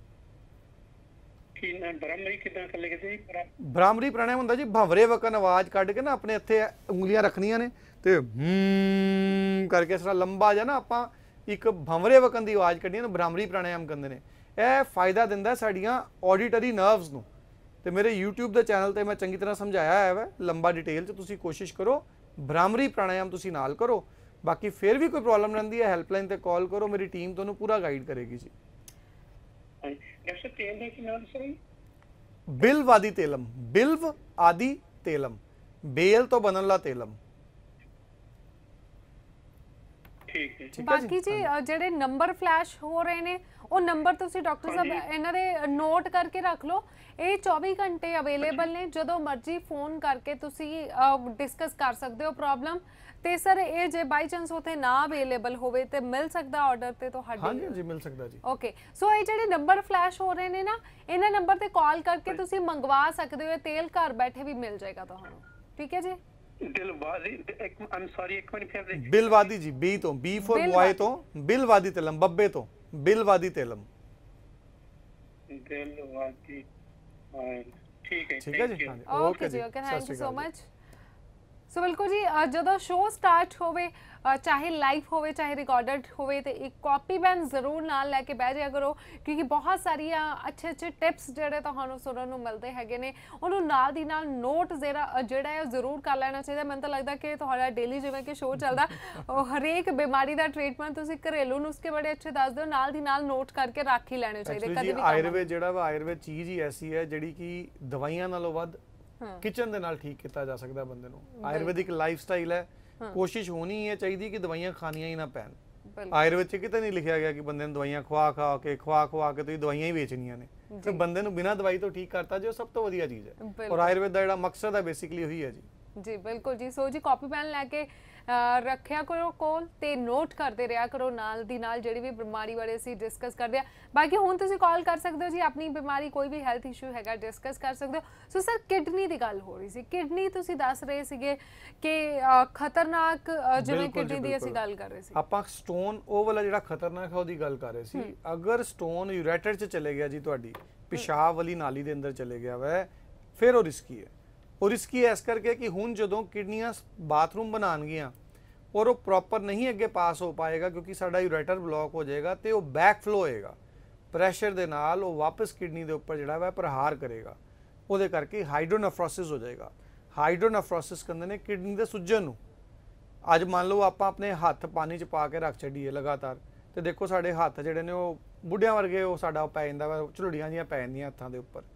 ਭ੍ਰਾਮਰੀ ਪ੍ਰਾਣਾਯਾਮ ਹੁੰਦਾ ਜੀ ਭੰਵਰੇ ਵਕਨ ਆਵਾਜ਼ ਕੱਢ ਕੇ ਨਾ ਆਪਣੇ ਇੱਥੇ ਉਂਗਲੀਆਂ ਰੱਖਣੀਆਂ ਨੇ ਤੇ ਕਰਕੇ ਇਸ ਤਰ੍ਹਾਂ ਲੰਬਾ ਜਿਹਾ ਨਾ ਆਪਾਂ ਇੱਕ ਭੰਵਰੇ ਵਕਨ ਦੀ ਆਵਾਜ਼ ਕੱਢਣੀ ਨਾ, ਭ੍ਰਾਮਰੀ ਪ੍ਰਾਣਾਯਾਮ ਕਹਿੰਦੇ ਨੇ। ਇਹ ਫਾਇਦਾ ਦਿੰਦਾ ਸਾਡੀਆਂ ਆਡੀਟਰੀ ਨਰਵਸ ਨੂੰ। ਤੇ ਮੇਰੇ YouTube ਦੇ ਚੈਨਲ ਤੇ ਮੈਂ ਚੰਗੀ ਤਰ੍ਹਾਂ ਸਮਝਾਇਆ ਹੈ ਲੰਬਾ ਡਿਟੇਲ 'ਚ। ਤੁਸੀਂ ਕੋਸ਼ਿਸ਼ ਕਰੋ ਭ੍ਰਾਮਰੀ ਪ੍ਰਾਣਾਯਾਮ ਤੁਸੀਂ ਨਾਲ ਕਰੋ। ਬਾਕੀ ਫਿਰ ਵੀ ਕੋਈ ਪ੍ਰੋਬਲਮ ਰਹਿੰਦੀ ਹੈ ਹੈਲਪਲਾਈਨ ਤੇ ਕਾਲ ਕਰੋ, ਮੇਰੀ ਟੀਮ ਤੁਹਾਨੂੰ ਪੂਰਾ ਗਾਈਡ ਕਰੇਗੀ ਜੀ। ਬਿਲਵਾਦੀ ਤੇਲਮ, ਬਿਲਵ ਆਦਿ ਤੇਲਮ, ਬੇਲ ਤੋਂ ਬਣਨ ਵਾਲਾ ਤੇਲਮ। ਬਾਕੀ ਜੀ ਜਿਹੜੇ ਨੰਬਰ ਫਲੈਸ਼ ਹੋ ਰਹੇ ਨੇ ਉਹ ਨੰਬਰ ਤੁਸੀਂ ਡਾਕਟਰ ਸਾਹਿਬ ਇਹਨਾਂ ਦੇ ਨੋਟ ਕਰਕੇ ਰੱਖ ਲਓ। ਇਹ 24 ਘੰਟੇ ਅਵੇਲੇਬਲ ਨੇ, ਜਦੋਂ ਮਰਜ਼ੀ ਫੋਨ ਕਰਕੇ ਤੁਸੀਂ ਡਿਸਕਸ ਕਰ ਸਕਦੇ ਹੋ ਪ੍ਰੋਬਲਮ। ਤੇ ਸਰ ਇਹ ਜੇ ਬਾਈ ਚਾਂਸ ਉਥੇ ਨਾ ਅਵੇਲੇਬਲ ਹੋਵੇ ਤੇ ਮਿਲ ਸਕਦਾ ਆਰਡਰ ਤੇ ਤੁਹਾਡੇ? ਹਾਂਜੀ ਜੀ ਮਿਲ ਸਕਦਾ ਜੀ। ਓਕੇ, ਸੋ ਇਹ ਜਿਹੜੇ ਨੰਬਰ ਫਲੈਸ਼ ਹੋ ਰਹੇ ਨੇ ਨਾ, ਇਹਨਾਂ ਨੰਬਰ ਤੇ ਕਾਲ ਕਰਕੇ ਤੁਸੀਂ ਮੰਗਵਾ ਸਕਦੇ ਹੋ। ਤੇਲ ਘਰ ਬੈਠੇ ਵੀ ਮਿਲ ਜਾਏਗਾ ਤੁਹਾਨੂੰ। ਠੀਕ ਹੈ ਜੀ। ਬਿਲਵਾਦੀ ਜੀ, ਬੀ ਤੋਂ, ਬੀ ਫॉर ਬॉय ਤੋਂ, ਬਿਲਵਾਦੀ ਤੇਲਮ, ਬੱਬੇ ਤੋਂ ਬਿਲਵਾਦੀ ਤੇਲਮ। ਠੀਕ ਹੈ ਜੀ। ਓਕੇ ਜੀ, okay, thank you so much. So ਬਿਲਕੁਲ ਜੀ, ਜਦੋਂ ਸ਼ੋਅ ਸਟਾਰਟ ਹੋਵੇ, ਚਾਹੇ ਲਾਈਵ ਹੋਵੇ ਚਾਹੇ ਰਿਕਾਰਡਡ ਹੋਵੇ, ਤੇ ਇੱਕ ਕਾਪੀ ਪੈਨ ਜ਼ਰੂਰ ਨਾਲ ਲੈ ਕੇ ਬਹਿ ਜਾਇਆ ਕਰੋ, ਕਿਉਂਕਿ ਬਹੁਤ ਸਾਰੀਆਂ ਅੱਛੇ ਟਿਪਸ ਜਿਹੜੇ ਤੁਹਾਨੂੰ ਸੁਣਨ ਨੂੰ ਮਿਲਦੇ ਹੈਗੇ ਨੇ, ਉਹਨੂੰ ਨਾਲ ਦੀ ਨਾਲ ਨੋਟ ਜਿਹੜਾ ਹੈ ਜ਼ਰੂਰ ਕਰ ਲੈਣਾ ਚਾਹੀਦਾ। ਮੈਨੂੰ ਤਾਂ ਲੱਗਦਾ ਕਿ ਤੁਹਾਡਾ ਡੇਲੀ ਜਿਵੇਂ ਕਿ ਸ਼ੋਅ ਚੱਲਦਾ, ਹਰੇਕ ਬਿਮਾਰੀ ਦਾ ਟ੍ਰੀਟਮੈਂਟ ਤੁਸੀਂ ਘਰੇਲੂ ਨੁਸਖੇ ਬੜੇ ਅੱਛੇ ਦੱਸਦੇ ਹੋ, ਨਾਲ ਦੀ ਨਾਲ ਨੋਟ ਕਰਕੇ ਰੱਖ ਹੀ ਲੈਣੇ ਚਾਹੀਦੇ ਕਦੇ ਵੀ। ਆਯੁਰਵੇਦ ਜਿਹੜਾ ਵਾ, ਆਯੁਰਵੇਦ ਚੀਜ਼ ਹੀ ਐਸੀ ਹੈ ਜਿਹੜੀ ਕਿ ਦਵਾਈਆਂ ਨਾਲੋਂ ਵੱਧ ਕਿਚਨ ਦੇ ਨਾਲ ਠੀਕ ਕੀਤਾ ਜਾ ਸਕਦਾ ਬੰਦੇ ਨੂੰ। ਆਯੁਰਵੈਦਿਕ ਲਾਈਫ ਸਟਾਈਲ ਹੈ, ਕੋਸ਼ਿਸ਼ ਹੋਣੀ ਹੈ ਚਾਹੀਦੀ ਕਿ ਦਵਾਈਆਂ ਖਾਣੀਆਂ ਹੀ ਨਾ ਪੈਣ। ਆਯੁਰਵੇਦ 'ਚ ਕਿਤੇ ਨਹੀਂ ਲਿਖਿਆ ਗਿਆ ਕਿ ਬੰਦੇ ਨੂੰ ਦਵਾਈਆਂ ਖਵਾ ਕੇ ਤੁਸੀਂ ਦਵਾਈਆਂ ਹੀ ਵੇਚਣੀਆਂ ਨੇ। ਤੇ ਬੰਦੇ ਨੂੰ ਬਿਨਾਂ ਦਵਾਈ ਤੋਂ ਠੀਕ ਕਰਤਾ ਜੋ ਸਭ ਤੋਂ ਵਧੀਆ ਚੀਜ਼ ਹੈ। ਔਰ ਆਯੁਰਵੇਦ ਦਾ ਜਿਹੜਾ ਮਕਸਦ ਹੈ ਬੇਸਿਕਲੀ ਉਹੀ ਹੈ ਜੀ। ਜੀ ਬਿਲਕੁਲ ਜੀ। ਸੋ ਜੀ ਕਾਪੀ ਪੈਨ ਲੈ ਕੇ ਰੱਖਿਆ ਕਰੋ ਕੋਲ ਤੇ ਨੋਟ ਕਰਦੇ ਰਿਹਾ ਕਰੋ ਨਾਲ ਦੀ ਨਾਲ ਜਿਹੜੀ ਵੀ ਬਿਮਾਰੀ ਬਾਰੇ ਅਸੀਂ ਡਿਸਕਸ ਕਰਦੇ ਆ। ਬਾਕੀ ਹੁਣ ਤੁਸੀਂ ਕਾਲ ਕਰ ਸਕਦੇ ਹੋ ਜੀ, ਆਪਣੀ ਬਿਮਾਰੀ ਕੋਈ ਵੀ ਹੈਲਥ ਇਸ਼ੂ ਹੈਗਾ ਡਿਸਕਸ ਕਰ ਸਕਦੇ ਹੋ। ਸੋ ਸਰ ਕਿਡਨੀ ਦੀ ਗੱਲ ਹੋ ਰਹੀ ਸੀ, ਕਿਡਨੀ ਤੁਸੀਂ ਦੱਸ ਰਹੇ ਸੀਗੇ ਕਿ ਖਤਰਨਾਕ, ਜਿਵੇਂ ਕਿਡਨੀ ਦੀ ਅਸੀਂ ਗੱਲ ਕਰ ਰਹੇ ਸੀ, ਆਪਾਂ ਸਟੋਨ ਉਹ ਵਾਲਾ ਜਿਹੜਾ ਖਤਰਨਾਕ ਹੈ ਉਹਦੀ ਗੱਲ ਕਰ ਰਹੇ ਸੀ। ਅਗਰ ਸਟੋਨ ਯੂਰੇਟਰ 'ਚ ਚਲੇ ਗਿਆ ਜੀ, ਤੁਹਾਡੀ ਪਿਸ਼ਾਬ ਵਾਲੀ ਨਾਲੀ ਦੇ ਅੰਦਰ ਚਲੇ ਗਿਆ ਵੈ, ਫਿਰ ਉਹ ਰਿਸਕੀ ਹੈ। ਉਹ ਰਿਸਕੀ ਇਸ ਕਰਕੇ ਕਿ ਹੁਣ ਜਦੋਂ ਕਿਡਨੀਆਂ ਬਾਥਰੂਮ ਬਣਾਉਣਗੀਆਂ ਔਰ ਉਹ ਪ੍ਰੋਪਰ ਨਹੀਂ ਅੱਗੇ ਪਾਸ ਹੋ ਪਾਏਗਾ, ਕਿਉਂਕਿ ਸਾਡਾ ਯੂਰੇਟਰ ਬਲੌਕ ਹੋ ਜਾਏਗਾ ਤੇ ਉਹ ਬੈਕ ਫਲੋ ਹੋਏਗਾ। ਪ੍ਰੈਸ਼ਰ ਦੇ ਨਾਲ ਉਹ ਵਾਪਸ ਕਿਡਨੀ ਦੇ ਉੱਪਰ ਜਿਹੜਾ ਵਾ ਪ੍ਰਹਾਰ ਕਰੇਗਾ, ਉਹਦੇ ਕਰਕੇ ਹਾਈਡਰੋਨੈਫਰੋਸਿਸ ਹੋ ਜਾਏਗਾ। ਹਾਈਡਰੋਨੈਫਰੋਸਿਸ ਕਹਿੰਦੇ ਨੇ ਕਿਡਨੀ ਦੇ ਸੁੱਜਣ ਨੂੰ। ਅੱਜ ਮੰਨ ਲਓ ਆਪਾਂ ਆਪਣੇ ਹੱਥ ਪਾਣੀ 'ਚ ਪਾ ਕੇ ਰੱਖ ਛੱਡੀਏ ਲਗਾਤਾਰ, ਤੇ ਦੇਖੋ ਸਾਡੇ ਹੱਥ ਜਿਹੜੇ ਨੇ ਉਹ ਬੁੱਢਿਆਂ ਵਰਗੇ ਉਹ ਸਾਡਾ ਪੈ ਜਾਂਦਾ ਵਾ, ਝੁਲੜੀਆਂ ਜੀਆਂ ਪੈ ਜਾਂਦੀਆਂ ਹੱਥਾਂ ਦੇ ਉੱਪਰ।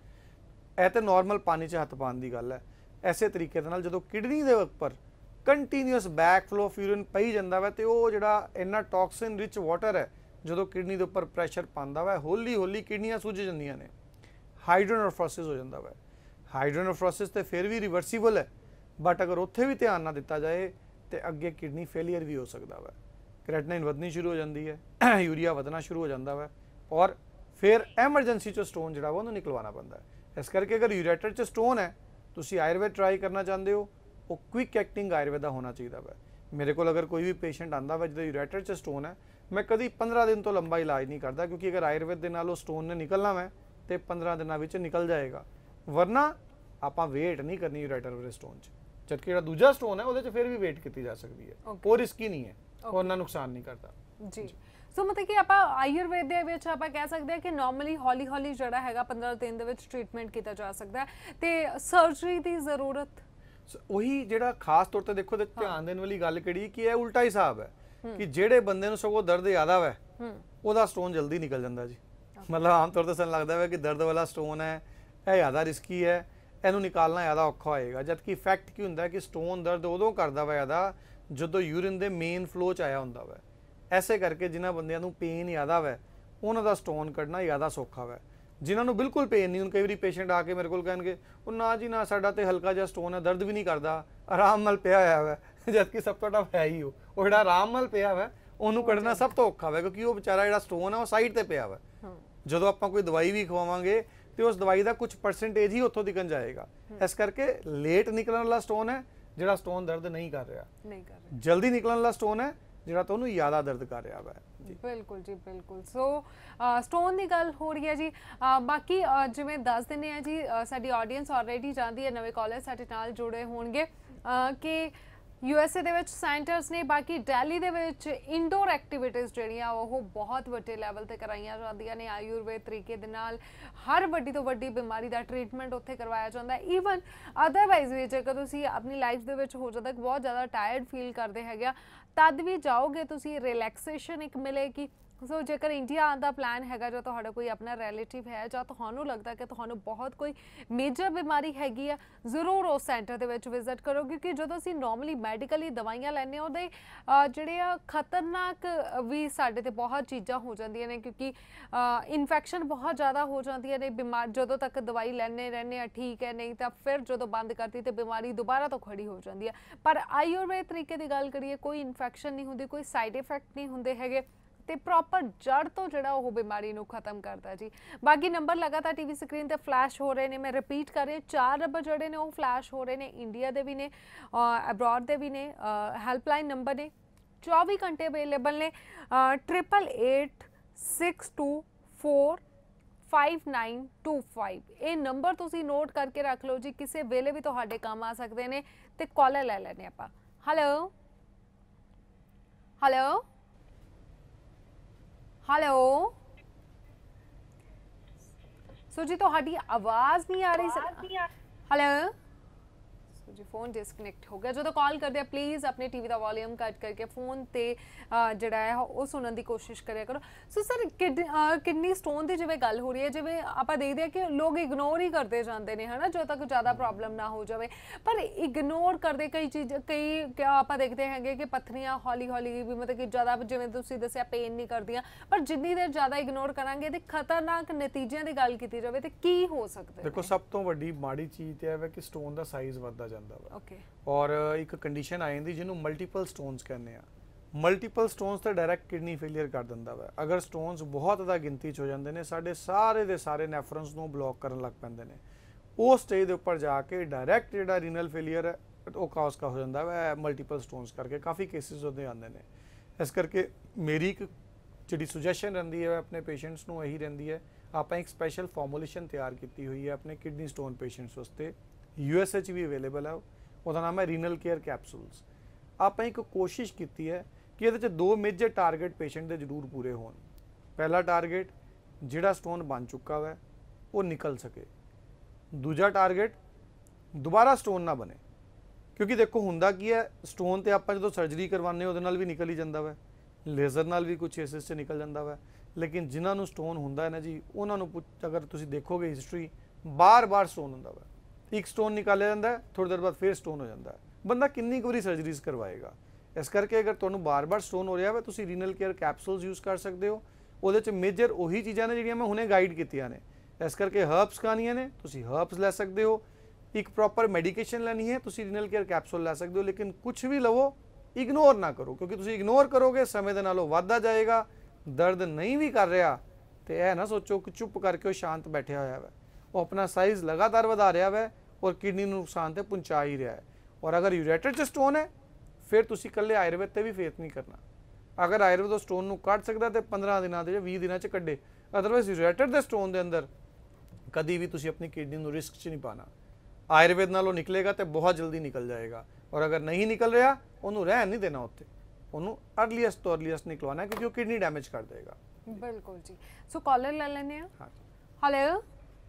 ਇਹ ਤੇ ਨਾਰਮਲ ਪਾਣੀ 'ਚ ਹੱਥ ਪਾਉਣ ਦੀ ਗੱਲ ਹੈ। ਐਸੇ ਤਰੀਕੇ ਦੇ ਨਾਲ ਜਦੋਂ ਕਿਡਨੀ ਦੇ ਉੱਪਰ continuous back flow of urine ਪਈ ਜਾਂਦਾ ਵਾ, ਤੇ ਉਹ ਜਿਹੜਾ ਇੰਨਾ ਟੌਕਸਿਨ ਰਿਚ ਵਾਟਰ ਹੈ ਜਦੋਂ ਕਿਡਨੀ ਦੇ ਉੱਪਰ ਪ੍ਰੈਸ਼ਰ ਪਾਉਂਦਾ ਵਾ, ਹੌਲੀ ਹੌਲੀ ਕਿਡਨੀਆਂ ਸੁੱਜ ਜਾਂਦੀਆਂ ਨੇ, ਹਾਈਡਰੋਨੈਫਰੋਸਿਸ ਹੋ ਜਾਂਦਾ ਵਾ। ਹਾਈਡਰੋਨੈਫਰੋਸਿਸ ਤੇ ਫਿਰ ਵੀ ਰਿਵਰਸੀਬਲ ਹੈ, ਬਟ ਅਗਰ ਉੱਥੇ ਵੀ ਧਿਆਨ ਨਾ ਦਿੱਤਾ ਜਾਏ ਤੇ ਅੱਗੇ ਕਿਡਨੀ ਫੇਲੀਅਰ ਵੀ ਹੋ ਸਕਦਾ ਵਾ। ਕ੍ਰੈਟਿਨਾਈਨ ਵਧਣੀ ਸ਼ੁਰੂ ਹੋ ਜਾਂਦੀ ਹੈ, ਯੂਰੀਆ ਵਧਣਾ ਸ਼ੁਰੂ ਹੋ ਜਾਂਦਾ ਵਾ, ਔਰ ਫਿਰ ਐਮਰਜੈਂਸੀ 'ਚੋਂ ਸਟੋਨ ਜਿਹੜਾ ਵਾ ਉਹਨੂੰ ਨਿਕਲਵਾਉਣਾ ਪੈਂਦਾ ਹੈ। ਇਸ ਕਰਕੇ ਅਗਰ ਯੂਰੇਟਰ 'ਚ ਸਟੋਨ ਹੈ, ਤੁਸੀਂ ਆਯੁਰਵੇਦ ਟਰਾਈ ਕਰਨਾ ਚਾਹੁੰਦੇ ਹੋ, ਉਹ ਕੁਇਕ ਐਕਟਿੰਗ ਆਯੁਰਵੇਦ ਦਾ ਹੋਣਾ ਚਾਹੀਦਾ ਵਾ। ਮੇਰੇ ਕੋਲ ਅਗਰ ਕੋਈ ਵੀ ਪੇਸ਼ੈਂਟ ਆਂਦਾ ਵਾ ਜਿਹਦਾ ਯੂਰੇਟਰ 'ਚ ਸਟੋਨ ਹੈ, ਮੈਂ ਕਦੀ 15 ਦਿਨ ਤੋਂ ਲੰਬਾ ਇਲਾਜ ਨਹੀਂ ਕਰਦਾ, ਕਿਉਂਕਿ ਅਗਰ ਆਯੁਰਵੇਦ ਦੇ ਨਾਲ ਉਹ ਸਟੋਨ ਨੇ ਨਿਕਲਣਾ ਵਾ ਤੇ 15 ਦਿਨਾਂ ਵਿੱਚ ਨਿਕਲ ਜਾਏਗਾ, ਵਰਨਾ ਆਪਾਂ ਵੇਟ ਨਹੀਂ ਕਰਨੀ ਯੂਰੇਟਰ ਵਾਲੇ ਸਟੋਨ 'ਚ। ਜਦਕਿ ਜਿਹੜਾ ਦੂਜਾ ਸਟੋਨ ਹੈ ਉਹਦੇ 'ਚ ਫਿਰ ਵੀ ਵੇਟ ਕੀਤੀ ਜਾ ਸਕਦੀ ਹੈ, ਉਹ ਰਿਸਕੀ ਨਹੀਂ ਹੈ, ਉਹ ਉਹਨਾਂ ਨੁਕਸਾਨ ਨਹੀਂ ਕਰਦਾ ਜੀ। ਸੋ ਮਤਲਬ ਕਿ ਆਪਾਂ ਆਯੁਰਵੇਦ ਦੇ ਵਿੱਚ ਆਪਾਂ ਕਹਿ ਸਕਦੇ ਹਾਂ ਕਿ ਨਾਰਮਲੀ ਹੌਲੀ ਹੌਲੀ ਜਿਹੜਾ ਹੈਗਾ 15 ਦਿਨ ਦੇ ਵਿੱਚ ਟ੍ਰੀਟਮੈਂਟ ਕੀਤਾ ਜਾ ਸਕਦਾ ਹੈ, ਤੇ ਸਰਜਰੀ ਦੀ ਜ਼ਰੂਰਤ ਉਹੀ ਜਿਹੜਾ ਖਾਸ ਤੌਰ ਤੇ ਦੇਖੋ ਤੇ ਧਿਆਨ ਦੇਣ ਵਾਲੀ ਗੱਲ ਕਿਹੜੀ ਕਿ ਇਹ ਉਲਟਾ ਹਿਸਾਬ ਹੈ ਕਿ ਜਿਹੜੇ ਬੰਦੇ ਨੂੰ ਸਗੋਂ ਦਰਦ ਜ਼ਿਆਦਾ ਹੈ ਉਹਦਾ ਸਟੋਨ ਜਲਦੀ ਨਿਕਲ ਜਾਂਦਾ ਜੀ। ਮਤਲਬ ਆਮ ਤੌਰ ਤੇ ਸਾਨੂੰ ਲੱਗਦਾ ਹੈ ਕਿ ਦਰਦ ਵਾਲਾ ਸਟੋਨ ਹੈ ਇਹ ਜ਼ਿਆਦਾ ਰਿਸਕੀ ਹੈ, ਇਹਨੂੰ ਨਿਕਾਲਣਾ ਜ਼ਿਆਦਾ ਔਖਾ ਹੋਏਗਾ, ਜਦਕਿ ਫੈਕਟ ਕੀ ਹੁੰਦਾ ਹੈ ਕਿ ਸਟੋਨ ਦਰਦ ਉਦੋਂ ਕਰਦਾ ਵਾ ਜ਼ਿਆਦਾ ਜਦੋਂ ਯੂਰਿਨ ਦੇ ਮੇਨ ਫਲੋ 'ਚ ਆਇਆ ਹੁੰਦਾ ਵਾ। ਐਸੇ ਕਰਕੇ ਜਿਨ੍ਹਾਂ ਬੰਦਿਆਂ ਨੂੰ ਪੇਨ ਜ਼ਿਆਦਾ ਵਾ ਉਹਨਾਂ ਦਾ ਸਟੋਨ ਕੱਢਣਾ ਜ਼ਿਆਦਾ ਸੌਖਾ ਵਾ। ਜਿਨ੍ਹਾਂ ਨੂੰ ਬਿਲਕੁਲ ਪੇਨ ਨਹੀਂ, ਹੁਣ ਕਈ ਵਾਰੀ ਪੇਸ਼ੈਂਟ ਆ ਕੇ ਮੇਰੇ ਕੋਲ ਕਹਿਣਗੇ ਉਹ ਨਾ ਜੀ ਨਾ ਸਾਡਾ ਤੇ ਹਲਕਾ ਜਿਹਾ ਸਟੋਨ ਹੈ, ਦਰਦ ਵੀ ਨਹੀਂ ਕਰਦਾ, ਆਰਾਮ ਨਾਲ ਪਿਆ ਹੋਇਆ ਵਾ, ਜਦਕਿ ਸਭ ਤੋਂ ਟਫ ਹੈ ਹੀ ਉਹ ਜਿਹੜਾ ਆਰਾਮ ਨਾਲ ਪਿਆ ਵਾ ਉਹਨੂੰ ਕੱਢਣਾ ਸਭ ਤੋਂ ਔਖਾ ਵਾ, ਕਿਉਂਕਿ ਉਹ ਵਿਚਾਰਾ ਜਿਹੜਾ ਸਟੋਨ ਹੈ ਉਹ ਸਾਈਡ ਤੇ ਪਿਆ ਵਾ। ਜਦੋਂ ਆਪਾਂ ਕੋਈ ਦਵਾਈ ਵੀ ਖਵਾਵਾਂਗੇ ਤੇ ਉਸ ਦਵਾਈ ਦਾ ਕੁਝ ਪਰਸੈਂਟੇਜ ਹੀ ਉੱਥੋਂ ਦਿਖਣ ਜਾਏਗਾ। ਇਸ ਕਰਕੇ ਲੇਟ ਨਿਕਲਣ ਵਾਲਾ ਸਟੋਨ ਹੈ ਜਿਹੜਾ ਸਟੋਨ ਦਰਦ ਨਹੀਂ ਕਰ ਰਿਹਾ, ਜਲਦੀ ਨਿਕਲਣ ਵਾਲਾ ਸਟੋਨ ਹੈ ਜਿਹੜਾ ਤੁਹਾਨੂੰ ਜ਼ਿਆਦਾ ਦਰਦ ਕਰ ਰਿਹਾ ਵਾ ਜੀ। ਬਿਲਕੁਲ ਜੀ ਬਿਲਕੁਲ। ਸੋ ਸਟੋਨ ਦੀ ਗੱਲ ਹੋ ਰਹੀ ਹੈ ਜੀ, ਬਾਕੀ ਜਿਵੇਂ ਦੱਸ ਦਿੰਦੇ ਆ ਜੀ, ਸਾਡੀ ਆਡੀਅנס ਆਲਰੇਡੀ ਜਾਣਦੀ ਹੈ, ਨਵੇਂ ਕਾਲਰ ਸਾਡੇ ਨਾਲ ਜੁੜੇ ਹੋਣਗੇ ਕਿ USA ਦੇ ਵਿੱਚ ਸੈਂਟਰਸ ਨੇ, ਬਾਕੀ ਦਿੱਲੀ ਦੇ ਵਿੱਚ ਇਨਡੋਰ ਐਕਟੀਵਿਟੀਜ਼ ਜਿਹੜੀਆਂ ਉਹ ਬਹੁਤ ਵੱਡੇ ਲੈਵਲ ਤੇ ਕਰਾਈਆਂ ਜਾਂਦੀਆਂ ਨੇ ਆਯੁਰਵੇਦ ਤਰੀਕੇ ਦੇ ਨਾਲ। ਹਰ ਵੱਡੀ ਤੋਂ ਵੱਡੀ ਬਿਮਾਰੀ ਦਾ ਟ੍ਰੀਟਮੈਂਟ ਉੱਥੇ ਕਰਵਾਇਆ ਜਾਂਦਾ ਹੈ। ਈਵਨ ਅਦਰਵਾਈਜ਼ ਵੀ ਜੇਕਰ ਤੁਸੀਂ ਆਪਣੀ ਲਾਈਫ ਦੇ ਵਿੱਚ ਹੋ ਜਾਂਦਾ ਬਹੁਤ ਜ਼ਿਆਦਾ ਟਾਇਰਡ ਫੀਲ ਕਰਦੇ ਹੈਗੇ ਤਦ ਵੀ ਜਾਓਗੇ ਤੁਸੀਂ, ਰਿਲੈਕਸੇਸ਼ਨ ਇੱਕ ਮਿਲੇਗੀ। ਸੋ ਜੇਕਰ ਇੰਡੀਆ ਆਉਣ ਦਾ ਪਲਾਨ ਹੈਗਾ, ਜਾਂ ਤੁਹਾਡਾ ਕੋਈ ਆਪਣਾ ਰਿਲੇਟਿਵ ਹੈ, ਜਾਂ ਤੁਹਾਨੂੰ ਲੱਗਦਾ ਕਿ ਤੁਹਾਨੂੰ ਬਹੁਤ ਕੋਈ ਮੇਜਰ ਬਿਮਾਰੀ ਹੈਗੀ ਆ, ਜ਼ਰੂਰ ਉਸ ਸੈਂਟਰ ਦੇ ਵਿੱਚ ਵਿਜ਼ਿਟ ਕਰੋ, ਕਿਉਂਕਿ ਜਦੋਂ ਅਸੀਂ ਨਾਰਮਲੀ ਮੈਡੀਕਲੀ ਦਵਾਈਆਂ ਲੈਂਦੇ ਹਾਂ ਉਹਦੇ ਜਿਹੜੇ ਆ ਖਤਰਨਾਕ ਵੀ ਸਾਡੇ ਤੇ ਬਹੁਤ ਚੀਜ਼ਾਂ ਹੋ ਜਾਂਦੀਆਂ ਨੇ, ਕਿਉਂਕਿ ਇਨਫੈਕਸ਼ਨ ਬਹੁਤ ਜ਼ਿਆਦਾ ਹੋ ਜਾਂਦੀਆਂ ਨੇ। ਬਿਮਾਰ ਜਦੋਂ ਤੱਕ ਦਵਾਈ ਲੈਂਦੇ ਰਹਿੰਦੇ ਆ ਠੀਕ ਹੈ, ਨਹੀਂ ਤਾਂ ਫਿਰ ਜਦੋਂ ਬੰਦ ਕਰਤੀ ਤੇ ਬਿਮਾਰੀ ਦੁਬਾਰਾ ਤੋਂ ਖੜੀ ਹੋ ਜਾਂਦੀ ਹੈ। ਪਰ ਆਯੁਰਵੇਦ ਤਰੀਕੇ ਦੀ ਗੱਲ ਕਰੀਏ, ਕੋਈ ਇਨਫੈਕਸ਼ਨ ਨਹੀਂ ਹੁੰਦੀ, ਕੋਈ ਸਾਈਡ ਇਫੈਕਟ ਨਹੀਂ ਹੁੰਦੇ ਹੈਗੇ, ਤੇ ਪ੍ਰੋਪਰ ਜੜ ਤੋਂ ਜਿਹੜਾ ਉਹ ਬਿਮਾਰੀ ਨੂੰ ਖਤਮ ਕਰਦਾ ਜੀ। ਬਾਕੀ ਨੰਬਰ ਲਗਾਤਾਰ ਟੀਵੀ ਸਕਰੀਨ ਤੇ ਫਲੈਸ਼ ਹੋ ਰਹੇ ਨੇ, ਮੈਂ ਰਿਪੀਟ ਕਰ ਰਹੀ, 4 ਨੰਬਰ ਜਿਹੜੇ ਨੇ ਉਹ ਫਲੈਸ਼ ਹੋ ਰਹੇ ਨੇ, ਇੰਡੀਆ ਦੇ ਵੀ ਨੇ, ਅਬਰੋਡ ਦੇ ਵੀ ਨੇ, ਹੈਲਪਲਾਈਨ ਨੰਬਰ ਨੇ, 24 ਘੰਟੇ ਅਵੇਲੇਬਲ ਨੇ, 8886245925। ਇਹ ਨੰਬਰ ਤੁਸੀਂ ਨੋਟ ਕਰਕੇ ਰੱਖ ਲਓ ਜੀ, ਕਿਸੇ ਵੇਲੇ ਵੀ ਤੁਹਾਡੇ ਕੰਮ ਆ ਸਕਦੇ ਨੇ। ਤੇ ਕਾਲਰ ਲੈ ਲੈਣੇ ਆਪਾਂ। ਹੈਲੋ ਹੈਲੋ ਹੈਲੋ ਸੋ ਜੀ ਤੁਹਾਡੀ ਆਵਾਜ਼ ਨਹੀਂ ਆ ਰਹੀ ਸਰ। ਹੈਲੋ ਸੋ ਜੀ ਫੋਨ ਡਿਸਕਨੈਕਟ ਹੋ ਗਿਆ। ਜਦੋਂ ਕਾਲ ਕਰਦੇ ਆ ਪਲੀਜ਼ ਆਪਣੇ ਟੀਵੀ ਦਾ ਵੋਲਿਊਮ ਕੱਟ ਕਰਕੇ ਫੋਨ ਤੇ ਜਿਹੜਾ ਹੈ ਉਹ ਸੁਣਨ ਦੀ ਕੋਸ਼ਿਸ਼ ਕਰਿਆ ਕਰੋ। ਸੋ ਸਰ ਕਿਡਨੀ ਸਟੋਨ ਦੀ ਜਿਵੇਂ ਗੱਲ ਹੋ ਰਹੀ ਹੈ, ਜਿਵੇਂ ਆਪਾਂ ਦੇਖਦੇ ਆ ਕਿ ਲੋਕ ਇਗਨੋਰ ਹੀ ਕਰਦੇ ਜਾਂਦੇ ਨੇ, ਹਨਾ, ਜਦੋਂ ਤੱਕ ਜ਼ਿਆਦਾ ਪ੍ਰੋਬਲਮ ਨਾ ਹੋ ਜਾਵੇ। ਪਰ ਇਗਨੋਰ ਕਰਦੇ ਕਈ ਆਪਾਂ ਦੇਖਦੇ ਹੈਗੇ ਕਿ ਪੱਥਰੀਆਂ ਹੌਲੀ ਹੌਲੀ ਵੀ ਮਤਲਬ ਕਿ ਜ਼ਿਆਦਾ, ਜਿਵੇਂ ਤੁਸੀਂ ਦੱਸਿਆ, ਪੇਨ ਨਹੀਂ ਕਰਦੀਆਂ, ਪਰ ਜਿੰਨੀ ਦੇਰ ਜ਼ਿਆਦਾ ਇਗਨੋਰ ਕਰਾਂਗੇ ਤੇ ਖਤਰਨਾਕ ਨਤੀਜਿਆਂ ਦੀ ਗੱਲ ਕੀਤੀ ਜਾਵੇ ਤੇ ਕੀ ਹੋ ਸਕਦਾ ਹੈ? ਦੇਖੋ ਸਭ ਤੋਂ ਵੱਡੀ ਮਾੜੀ ਚੀਜ਼ ਤੇ ਹੈ ਕਿ ਸਟੋਨ ਦਾ ਸਾਈਜ਼ ਵੱਧਦਾ ਜਾਂਦਾ ਵਾ। ਓਕੇ। ਔਰ ਇੱਕ ਕੰਡੀਸ਼ਨ ਆ ਜਾਂਦੀ ਜਿਹਨੂੰ ਮਲਟੀਪਲ ਸਟੋਨਸ ਕਹਿੰਦੇ ਆ। ਮਲਟੀਪਲ ਸਟੋਨਸ ਤੇ ਡਾਇਰੈਕਟ ਕਿਡਨੀ ਫੇਲੀਅਰ ਕਰ ਦਿੰਦਾ ਵਾ। ਅਗਰ ਸਟੋਨਸ ਬਹੁਤ ਜ਼ਿਆਦਾ ਗਿਣਤੀ 'ਚ ਹੋ ਜਾਂਦੇ ਨੇ, ਸਾਡੇ ਸਾਰੇ ਦੇ ਸਾਰੇ ਨੈਫਰਨਸ ਨੂੰ ਬਲੌਕ ਕਰਨ ਲੱਗ ਪੈਂਦੇ ਨੇ। ਉਹ ਸਟੇਜ ਦੇ ਉੱਪਰ ਜਾ ਕੇ ਡਾਇਰੈਕਟ ਜਿਹੜਾ ਰੀਨਲ ਫੇਲੀਅਰ ਹੈ ਉਹ ਕਾਜ਼ ਹੋ ਜਾਂਦਾ ਵਾ ਮਲਟੀਪਲ ਸਟੋਨਸ ਕਰਕੇ। ਕਾਫੀ ਕੇਸਿਸ ਉਹਦੇ ਆਉਂਦੇ ਨੇ। ਇਸ ਕਰਕੇ ਮੇਰੀ ਇੱਕ ਜਿਹੜੀ ਸੁਜੈਸ਼ਨ ਰਹਿੰਦੀ ਹੈ ਆਪਣੇ ਪੇਸ਼ੈਂਟਸ ਨੂੰ ਇਹੀ ਰਹਿੰਦੀ ਹੈ, ਆਪਾਂ ਇੱਕ ਸਪੈਸ਼ਲ ਫਾਰਮੂਲੇਸ਼ਨ ਤਿਆਰ ਕੀਤੀ ਹੋਈ ਹੈ ਆਪਣੇ ਕਿਡਨੀ ਸਟੋਨ ਪੇਸ਼ੈਂਟਸ ਵਾਸਤੇ, USA 'ਚ ਵੀ ਅਵੇਲੇਬਲ ਹੈ। ਉਹਦਾ ਨਾਮ ਹੈ ਰੀਨਲ ਕੇਅਰ ਕੈਪਸੂਲਸ। ਆਪਾਂ ਇੱਕ ਕੋਸ਼ਿਸ਼ ਕੀਤੀ ਹੈ ਕਿ ਇਹਦੇ 'ਚ 2 ਮੇਜਰ ਟਾਰਗੇਟ ਪੇਸ਼ੈਂਟ ਦੇ ਜ਼ਰੂਰ ਪੂਰੇ ਹੋਣ। ਪਹਿਲਾ ਟਾਰਗੇਟ ਜਿਹੜਾ ਸਟੋਨ ਬਣ ਚੁੱਕਾ ਵਾ ਉਹ ਨਿਕਲ ਸਕੇ। ਦੂਜਾ ਟਾਰਗੇਟ ਦੁਬਾਰਾ ਸਟੋਨ ਨਾ ਬਣੇ, ਕਿਉਂਕਿ ਦੇਖੋ ਹੁੰਦਾ ਕੀ ਹੈ, ਸਟੋਨ ਤੇ ਆਪਾਂ ਜਦੋਂ ਸਰਜਰੀ ਕਰਵਾਉਂਦੇ ਉਹਦੇ ਨਾਲ ਵੀ ਨਿਕਲ ਹੀ ਜਾਂਦਾ ਵਾ, ਲੇਜ਼ਰ ਨਾਲ ਵੀ ਕੁਝ ਕੇਸਿਸ 'ਚ ਨਿਕਲ ਜਾਂਦਾ ਵਾ। ਲੇਕਿਨ ਜਿਨ੍ਹਾਂ ਨੂੰ ਸਟੋਨ ਹੁੰਦਾ ਹੈ ਨਾ ਜੀ, ਉਹਨਾਂ ਨੂੰ ਅਗਰ ਤੁਸੀਂ ਦੇਖੋਗੇ ਹਿਸਟਰੀ, ਬਾਰ-ਬਾਰ ਸਟੋਨ ਹੁੰਦਾ ਵਾ। ਇੱਕ ਸਟੋਨ ਨਿਕਾਲਿਆ ਜਾਂਦਾ ਹੈ, ਥੋੜੀ ਦੇਰ ਬਾਅਦ ਫਿਰ ਸਟੋਨ ਹੋ ਜਾਂਦਾ ਹੈ। ਬੰਦਾ ਕਿੰਨੀ ਕੁ ਵਾਰੀ ਸਰਜਰੀਜ਼ ਕਰਵਾਏਗਾ? ਇਸ ਕਰਕੇ ਅਗਰ ਤੁਹਾਨੂੰ ਬਾਰ-ਬਾਰ ਸਟੋਨ ਹੋ ਰਿਹਾ ਵਾ, ਤੁਸੀਂ ਰੀਨਲ ਕੇਅਰ ਕੈਪਸੂਲਸ ਯੂਜ਼ ਕਰ ਸਕਦੇ ਹੋ। ਉਹਦੇ 'ਚ ਮੇਜਰ ਉਹੀ ਚੀਜ਼ਾਂ ਨੇ ਜਿਹੜੀਆਂ ਮੈਂ ਹੁਣੇ ਗਾਈਡ ਕੀਤੀਆਂ ਨੇ। ਇਸ ਕਰਕੇ ਹਰਬਸ ਖਾਣੀਆਂ ਨੇ, ਤੁਸੀਂ ਹਰਬਸ ਲੈ ਸਕਦੇ ਹੋ। ਇੱਕ ਪ੍ਰੋਪਰ ਮੈਡੀਕੇਸ਼ਨ ਲੈਣੀ ਹੈ, ਤੁਸੀਂ ਰੀਨਲ ਕੇਅਰ ਕੈਪਸੂਲ ਲੈ ਸਕਦੇ ਹੋ। ਲੇਕਿਨ ਕੁਝ ਵੀ ਲਵੋ, ਇਗਨੋਰ ਨਾ ਕਰੋ, ਕਿਉਂਕਿ ਤੁਸੀਂ ਇਗਨੋਰ ਕਰੋਗੇ ਸਮੇਂ ਦੇ ਨਾਲ ਉਹ ਵੱਧਦਾ ਜਾਏਗਾ। ਦਰਦ ਨਹੀਂ ਵੀ ਕਰ ਰਿਹਾ ਤੇ ਇਹ ਨਾ ਸੋਚੋ ਕਿ ਚੁੱਪ ਕਰਕੇ ਉਹ ਸ਼ਾਂਤ ਬੈਠਿਆ ਹੋਇਆ ਹੈ, ਉਹ ਆਪਣਾ ਸਾਈਜ਼ ਲਗਾਤਾਰ ਵਧਾ ਰਿਹਾ ਹੈ ਔਰ ਕਿਡਨੀ ਨੂੰ ਨੁਕਸਾਨ ਤੇ ਪਹੁੰਚਾ ਹੀ ਰਿਹਾ ਹੈ। ਔਰ ਅਗਰ ਯੂਰੇਟਰ 'ਚ ਸਟੋਨ ਹੈ, ਫਿਰ ਤੁਸੀਂ ਇਕੱਲੇ ਆਯੁਰਵੇਦ ਤੇ ਵੀ ਫੇਥ ਨਹੀਂ ਕਰਨਾ। ਅਗਰ ਆਯੁਰਵੇਦ ਉਹ ਸਟੋਨ ਨੂੰ ਕੱਢ ਸਕਦਾ ਤੇ 15 ਦਿਨਾਂ ਦੇ ਜਾਂ 20 ਦਿਨਾਂ 'ਚ ਕੱਢੇ। ਅਦਰਵਾਈਜ਼ ਯੂਰੇਟਰ ਦੇ ਸਟੋਨ ਦੇ ਅੰਦਰ ਕਦੀ ਵੀ ਤੁਸੀਂ ਆਪਣੀ ਕਿਡਨੀ ਨੂੰ ਰਿਸਕ 'ਚ ਨਹੀਂ ਪਾਣਾ। ਆਯੁਰਵੇਦ ਨਾਲ ਉਹ ਨਿਕਲੇਗਾ ਤੇ ਬਹੁਤ ਜਲਦੀ ਨਿਕਲ ਜਾਏਗਾ। ਔਰ ਅਗਰ ਨਹੀਂ ਨਿਕਲ ਰਿਹਾ, ਉਹਨੂੰ ਰਹਿਣ ਨਹੀਂ ਦੇਣਾ ਉੱਥੇ, ਉਹਨੂੰ अर्लीस्ट ਤੋਂ अर्लीस्ट ਨਿਕਲਵਾਉਣਾ, ਕਿਉਂਕਿ ਉਹ ਕਿਡਨੀ ਡੈਮੇਜ ਕਰ ਦੇਗਾ। ਬਿਲਕੁਲ ਜੀ। ਸੋ ਕਾਲਰ ਲੈ ਲੈਣੇ ਆ। ਹਾਂਜੀ, ਹੈਲੋ,